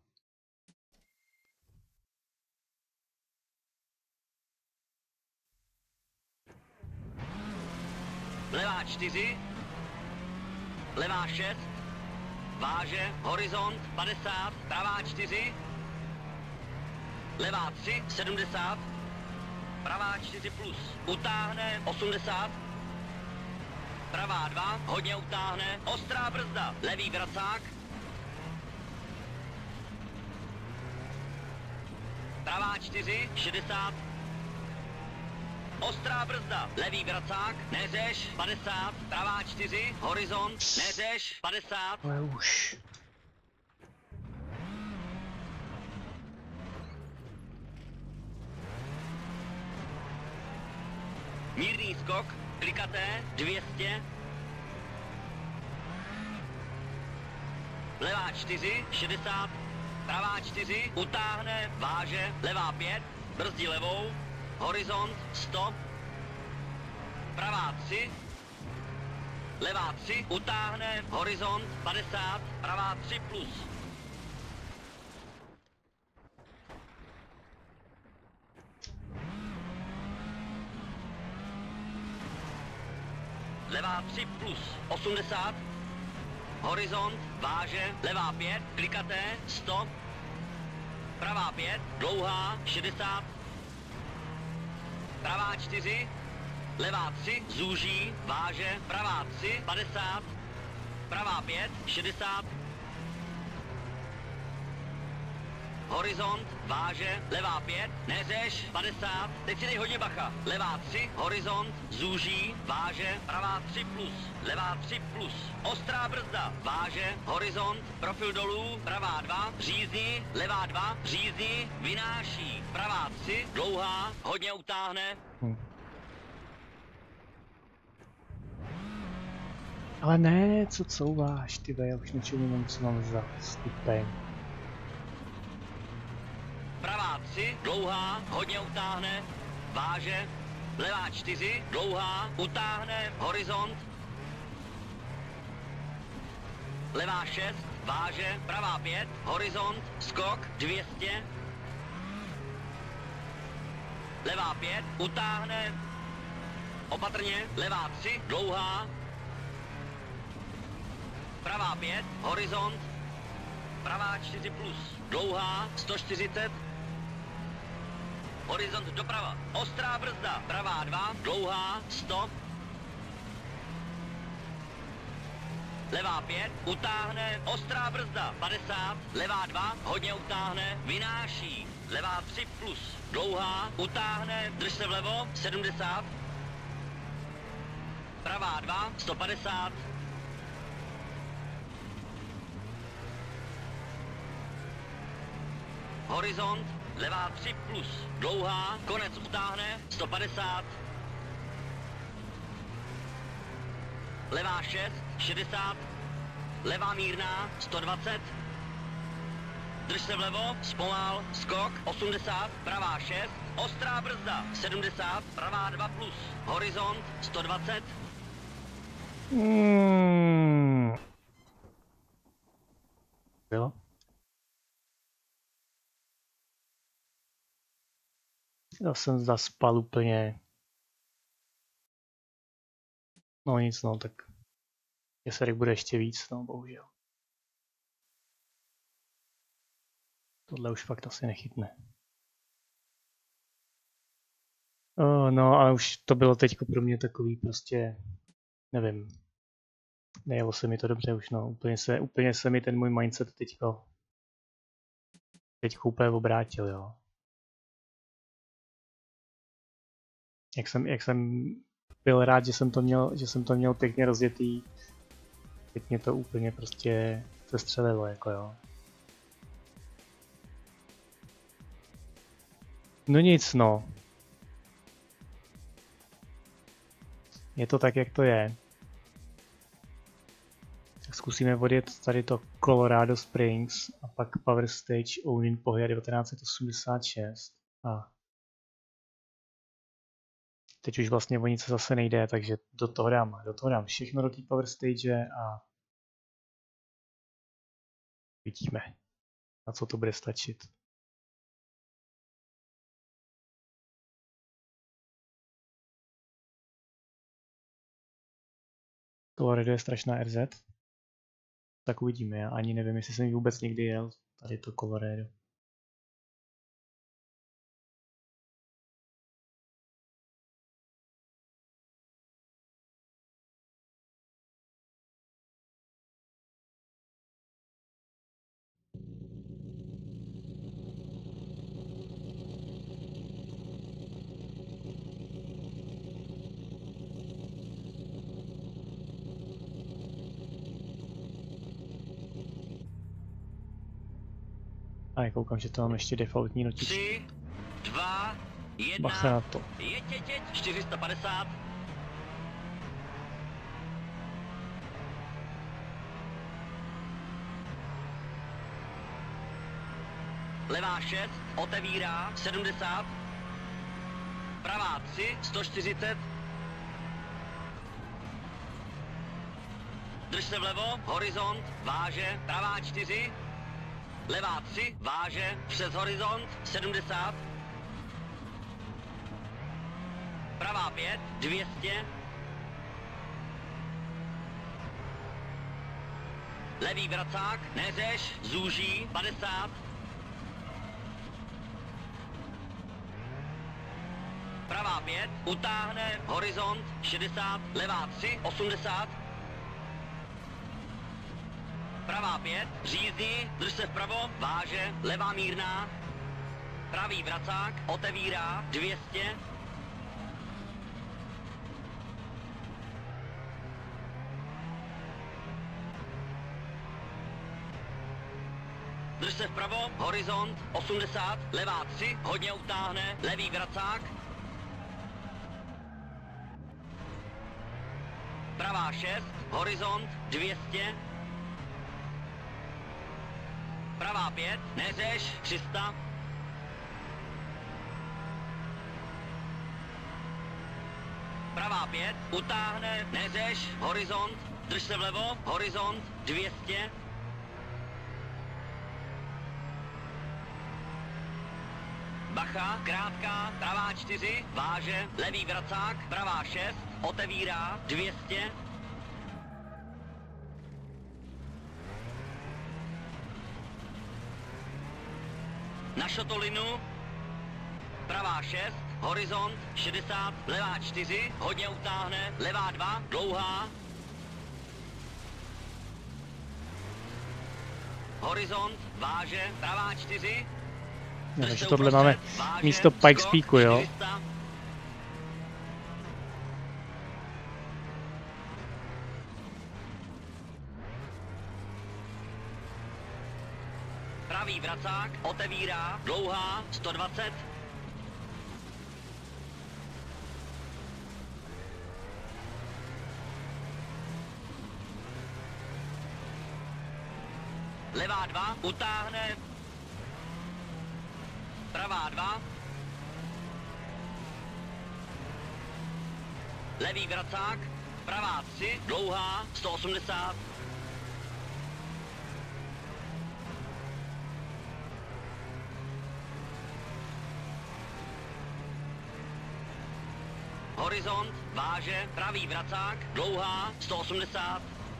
Levá 4, levá 6, váže, horizont, 50, pravá 4, levá 3, 70, pravá 4 plus, utáhne, 80, pravá 2, hodně utáhne, ostrá brzda, levý vracák, pravá 4, 60, ostrá brzda, levý vracák, neřeš, 50, pravá 4, horizont, neřeš, 50. Ale už. Mírný skok, klikaté, 200. Levá 4, 60. Pravá 4, utáhne, váže, levá 5, brzdí levou, horizont, 100. Pravá 3, levá 3, utáhne, horizont, 50, pravá 3 plus. Levá 3 plus, 80. Horizont, váže, levá 5, klikaté, 100. Pravá 5, dlouhá, 60. Pravá 4, levá 3, zúží, váže, pravá 3, 50. Pravá 5, 60. Horizont, váže, levá 5, neřeš, 50. Teď si dej hodně bacha. Levá 3, horizont, zúží, váže, pravá 3 plus, levá 3 plus. Ostrá brzda, váže, horizont, profil dolů, pravá 2, řízdí, levá 2, řízdí, vynáší, pravá 3, dlouhá, hodně utáhne. Ale ne, co couváš, ty já už nečumím, co mám za stupeň. Pravá 3, dlouhá, hodně utáhne, váže. Levá 4, dlouhá, utáhne, horizont. Levá 6, váže. Pravá 5, horizont, skok, 200. Levá 5, utáhne, opatrně. Levá 3, dlouhá. Pravá 5, horizont. Pravá 4 plus, dlouhá, 140. Horizont doprava, ostrá brzda, pravá 2, dlouhá, 100. Levá 5, utáhne, ostrá brzda, 50. Levá 2, hodně utáhne, vynáší. Levá 3 plus, dlouhá, utáhne, drž se vlevo, 70. Pravá 2, 150. Horizont, levá 3 plus, dlouhá, konec utáhne, 150. Levá 6, 60. Levá mírná, 120. Drž se vlevo, zpomal, skok, 80. Pravá 6, ostrá brzda, 70. Pravá 2 plus, horizont, 120. Jo? Já jsem zaspal úplně. No nic, no, tak výsledek bude ještě víc, no, bohužel. Tohle už fakt asi nechytne. No a už to bylo teďko pro mě takový prostě, nevím, nejelo se mi to dobře už, no, úplně se mi ten můj mindset teďko úplně obrátil, jo. Jak jsem byl rád, že jsem to měl pěkně rozjetý, teď mě to úplně prostě sestřelilo, jako jo. No nic, no. Je to tak, jak to je. Tak zkusíme odjet tady to Colorado Springs a pak Power Stage Ounin Pohja 1986. A teď už vlastně o nic zase nejde, takže do toho dám všechno do té Power Stage a vidíme, na co to bude stačit. Colorado je strašná RZ. Tak uvidíme, já ani nevím, jestli jsem vůbec někdy jel tady to Colorado. A koukám, že to mám ještě defaultní notičky. 3, 2, 1. Bacha na to. Jeď, 450. Levá 6, otevírá, 70. Pravá 3, 140. Drž se vlevo, horizont, váže, pravá 4. Levá 3, váže, přes horizont, 70. Pravá 5, 200. Levý vracák, neřeš, zúží, 50. Pravá 5, utáhne, horizont, 60. Levá 3, 80. Pravá 5, řízdí, drž se vpravo, váže, levá mírná. Pravý vracák, otevírá, 200. Drž se vpravo, horizont, 80, levá 3, hodně utáhne, levý vracák. pravá 6, horizont 200, pravá 5, neřeš 300, pravá 5, utáhne, neřeš, horizont, drž se vlevo, horizont 200, bacha, krátká, pravá 4, váže, levý vracák, pravá 6, otevírá, 200. Na šotolinu, pravá 6, horizont 60, levá 4, hodně utáhne, levá 2, dlouhá. Horizont, váže, pravá 4. Takže tohle máme místo Pikes Peaku, jo. 400. Pravý vracák, otevírá, dlouhá, 120. Levá 2, utáhne. Pravá 2. Levý vracák, pravá 3, dlouhá, 180. Horizont, váže, pravý vracák, dlouhá, 180.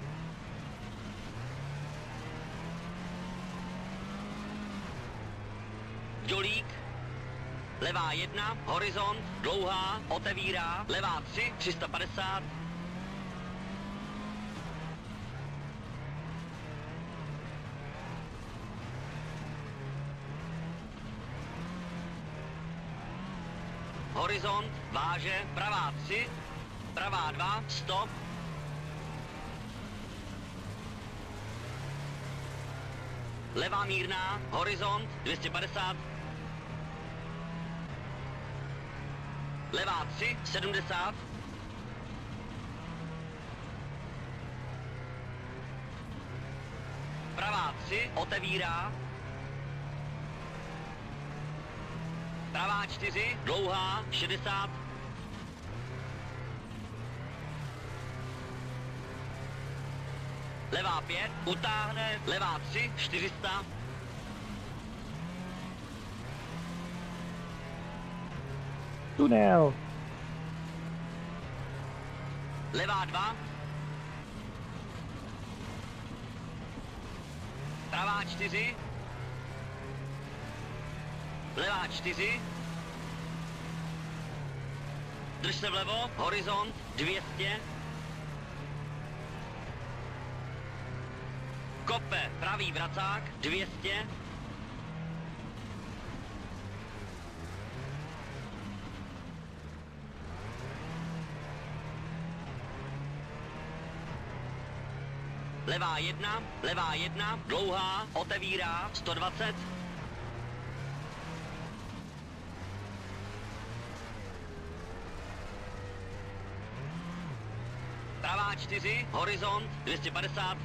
Vďolík, levá 1, horizont, dlouhá, otevírá, levá 3, 350. Horizont, váže, pravá 3, pravá 2, stop. Levá mírná, horizont, 250. Levá 3, 70. Pravá 3, otevírá. Pravá 4, dlouhá, 60. Levá 5, utáhne, levá 3, 400. Tunel. Levá 2. Pravá 4. Levá 4. Drž se vlevo, horizont 200. Kope, pravý vracák 200. Levá 1, dlouhá, otevírá, 120. Pravá 4, horizont, 250.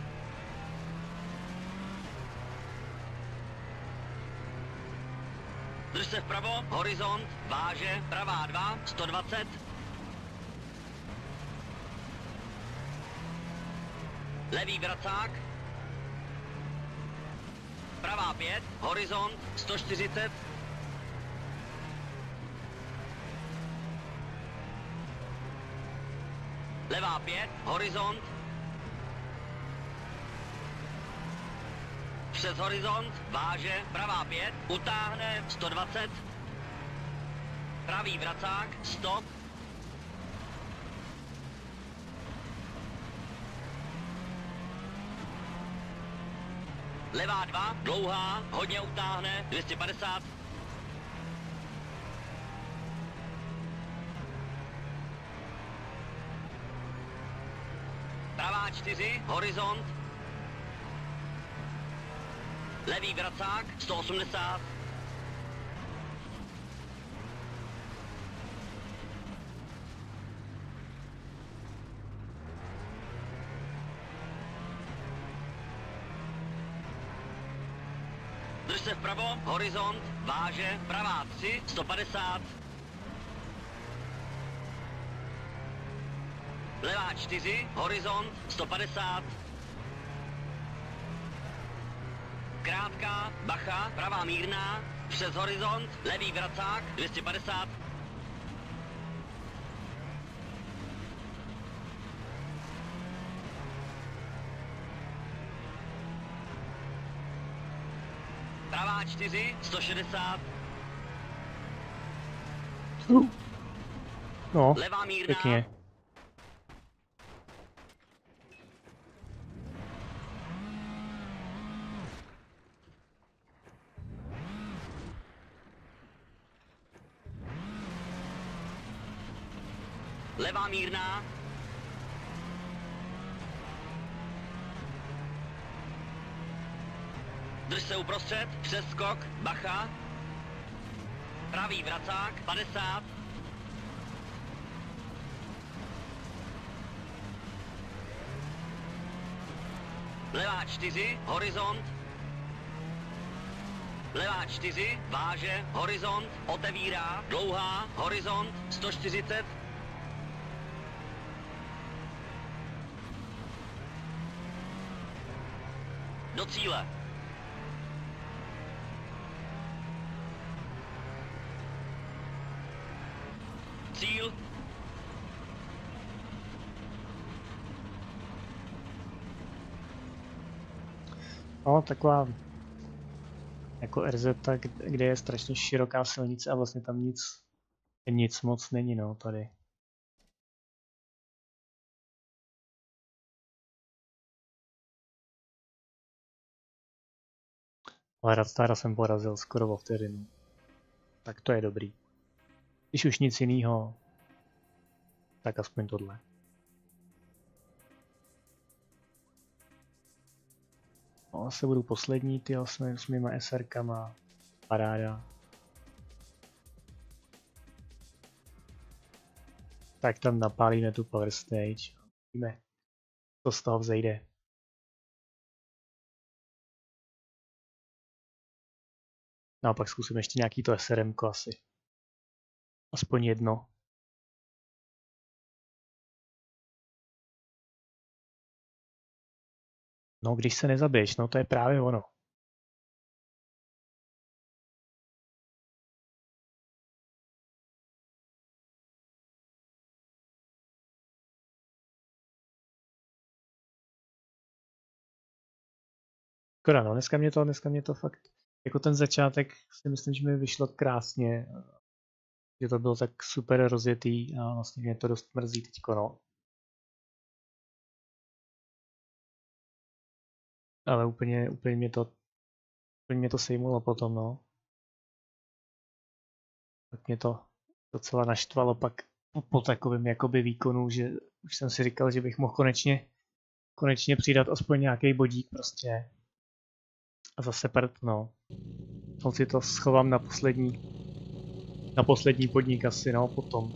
Drž se vpravo, horizont, váže, pravá 2, 120. Levý vracák. Pravá 5, horizont, 140. Levá 5, horizont. Přes horizont, váže, pravá 5, utáhne, 120. Pravý vracák, stop. Levá 2, dlouhá, hodně utáhne, 250. Pravá 4, horizont. Levý vracák, 180. Zase vpravo, horizont, váže, pravá 3, 150. Levá 4, horizont, 150. Krátká, bacha, pravá mírná, přes horizont, levý vracák, 250. Pravá 4, 160. No, Levá mírná. pěkně. Levá mírná. Drž se uprostřed, přes skok, bacha. Pravý vracák, 50. Levá 4, horizont. Levá 4, váže, horizont, otevírá, dlouhá, horizont, 140. Do cíle. Cíl. No, taková jako RZ, kde je strašně široká silnice a vlastně tam nic moc není, no, tady. Ale Radstara jsem porazil skoro o vteřinu. Tak to je dobrý. Když už nic jiného, tak aspoň tohle. No, asi budu poslední, tyjo, s mýma SR-kama. Paráda. Tak tam napálíme tu Power Stage. Víme, co z toho vzejde. No a pak zkusím ještě nějaký to SRM-ko asi. Aspoň jedno. No, když se nezabiješ, no to je právě ono. Škoda, no, dneska mě to fakt, jako ten začátek si myslím, že mi vyšlo krásně. Že to bylo tak super rozjetý a vlastně mě to dost mrzí teďko, no. Ale úplně mě to sejmulo potom, no. Tak mě to docela naštvalo pak po takovém jakoby výkonu, že už jsem si říkal, že bych mohl konečně přidat aspoň nějaký bodík prostě. A zase no. Jsem si to schovám na poslední podnik asi, no, potom.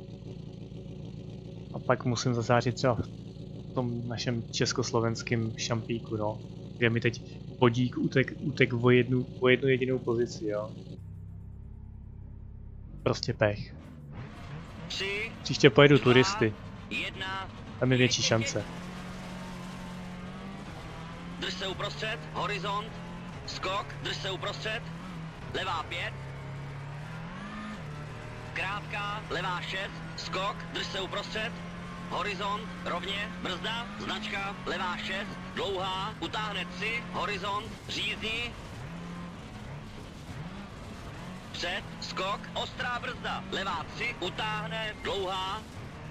A pak musím zazářit třeba v tom našem československém šampíku, no. Kde mi teď bodík utek o jednu jedinou pozici, jo. Prostě pech. Příště pojedu turisty. Tam je větší šance. Drž se uprostřed, horizont, skok, drž se uprostřed, levá 5. Krátká, levá 6, skok, drž se uprostřed, horizont, rovně, brzda, značka, levá 6, dlouhá, utáhne 3, horizont, řízní, před, skok, ostrá brzda, levá 3, utáhne, dlouhá,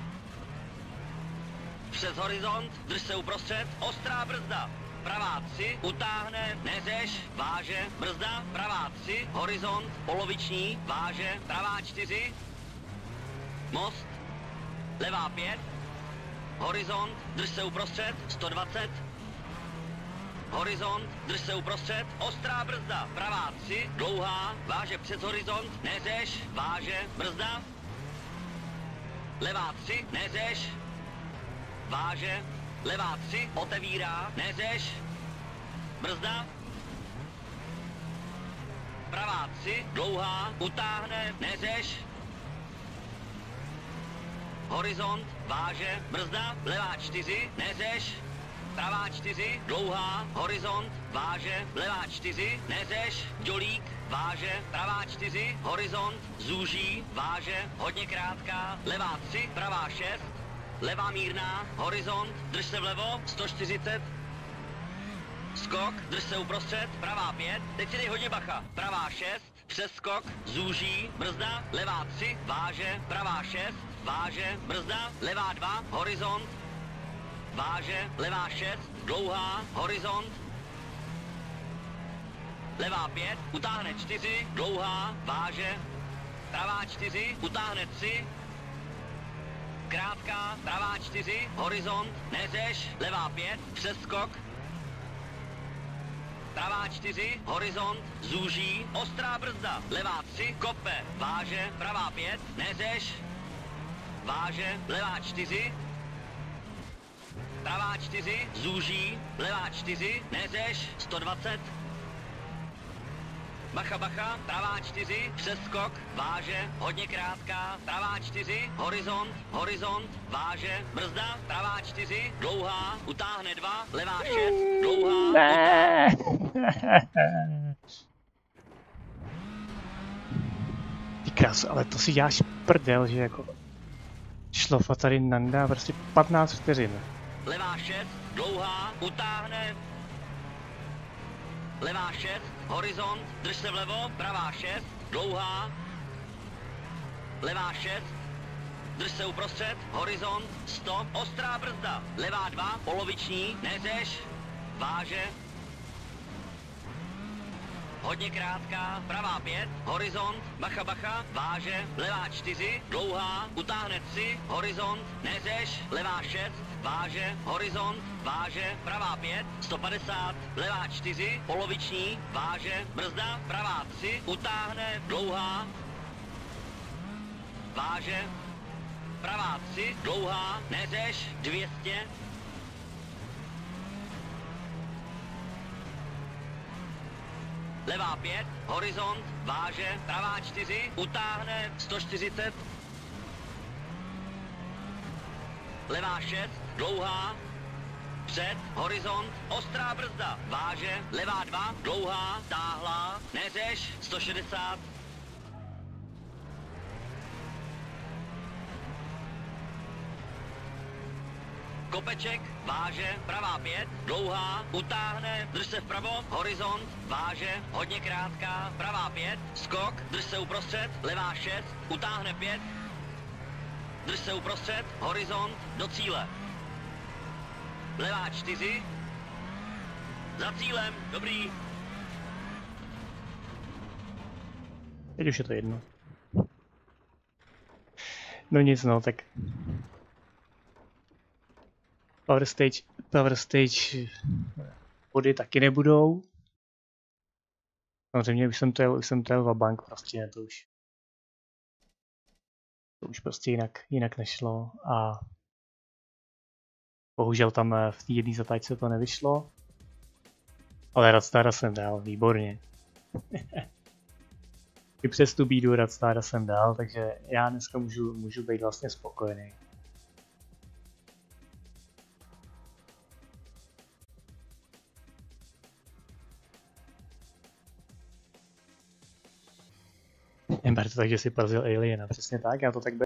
přes horizont, drž se uprostřed, ostrá brzda, pravá 3, utáhne, neřeš, váže, brzda, pravá 3, horizont, poloviční, váže, pravá 4, most, levá 5, horizont, drž se uprostřed, 120, horizont, drž se uprostřed, ostrá brzda, pravá 3, dlouhá, váže přes horizont, neřeš, váže, brzda, levá 3, neřeš, váže, levá 3, otevírá, neřeš, brzda, pravá 3, dlouhá, utáhne, neřeš. Horizont, váže, brzda, levá 4, neřeš. Pravá 4, dlouhá, horizont, váže, levá 4, neřeš, dělík, váže, pravá 4, horizont, zúží, váže, hodně krátká, levá 3, pravá 6, levá mírná, horizont, drž se vlevo, 140, skok, drž se uprostřed, pravá 5, teď si dej hodně bacha, pravá 6, přes skok, zúží, brzda, levá 3, váže, pravá 6, váže, brzda, levá 2, horizont, váže, levá 6, dlouhá, horizont, levá 5, utáhne 4, dlouhá, váže, pravá 4, utáhne 3, krátká, pravá 4, horizont, neřeš, levá 5, přeskok, pravá 4, horizont, zúží, ostrá brzda, levá 3, kope, váže, pravá 5, neřeš, váže, levá 4, pravá 4, zúží, levá 4, neřeš, 120, bacha, bacha, pravá 4, přeskok, váže, hodně krátká, pravá 4, horizont, horizont, váže, brzda, pravá 4, dlouhá, utáhne 2, levá 6, dlouhá, Ne. Ty krásu, ale to si děláš prdel, že jako šlofa tady nandá prostě 15 vteřin. levá 6, dlouhá, utáhne, levá 6, horizont, drž se vlevo, pravá 6, dlouhá, levá 6, drž se uprostřed, horizont, stop, ostrá brzda, levá 2, poloviční, neřeš, váže, hodně krátká, pravá 5, horizont, bacha, bacha, váže, levá 4, dlouhá, utáhne 3, horizont, neřeš, levá 6, váže, horizont, váže, pravá 5, 150, levá 4, poloviční, váže, brzda, pravá 3, utáhne, dlouhá, váže, pravá 3, dlouhá, neřeš, 200, levá 5, horizont, váže, pravá 4, utáhne, 140, levá 6, dlouhá, před, horizont, ostrá brzda, váže, levá 2, dlouhá, táhlá, neřeš, 160, kopeček, váže, pravá 5, dlouhá, utáhne, drž se vpravo, horizont, váže, hodně krátká, pravá 5, skok, drž se uprostřed, levá 6, utáhne 5, drž se uprostřed, horizont, do cíle. Levá 4, za cílem, dobrý. Teď už je to jedno. No nic, no, tak Power Stage body taky nebudou. Samozřejmě už jsem to jel vabank, prostě to už prostě jinak nešlo a bohužel tam v té jedné zatáčce to nevyšlo. Ale Radstara jsem dal, výborně. I přes tu bídu Radstara jsem dal, takže já dneska můžu být vlastně spokojený. Neber to tak, že si porazil Aliena, přesně tak, já to tak beru.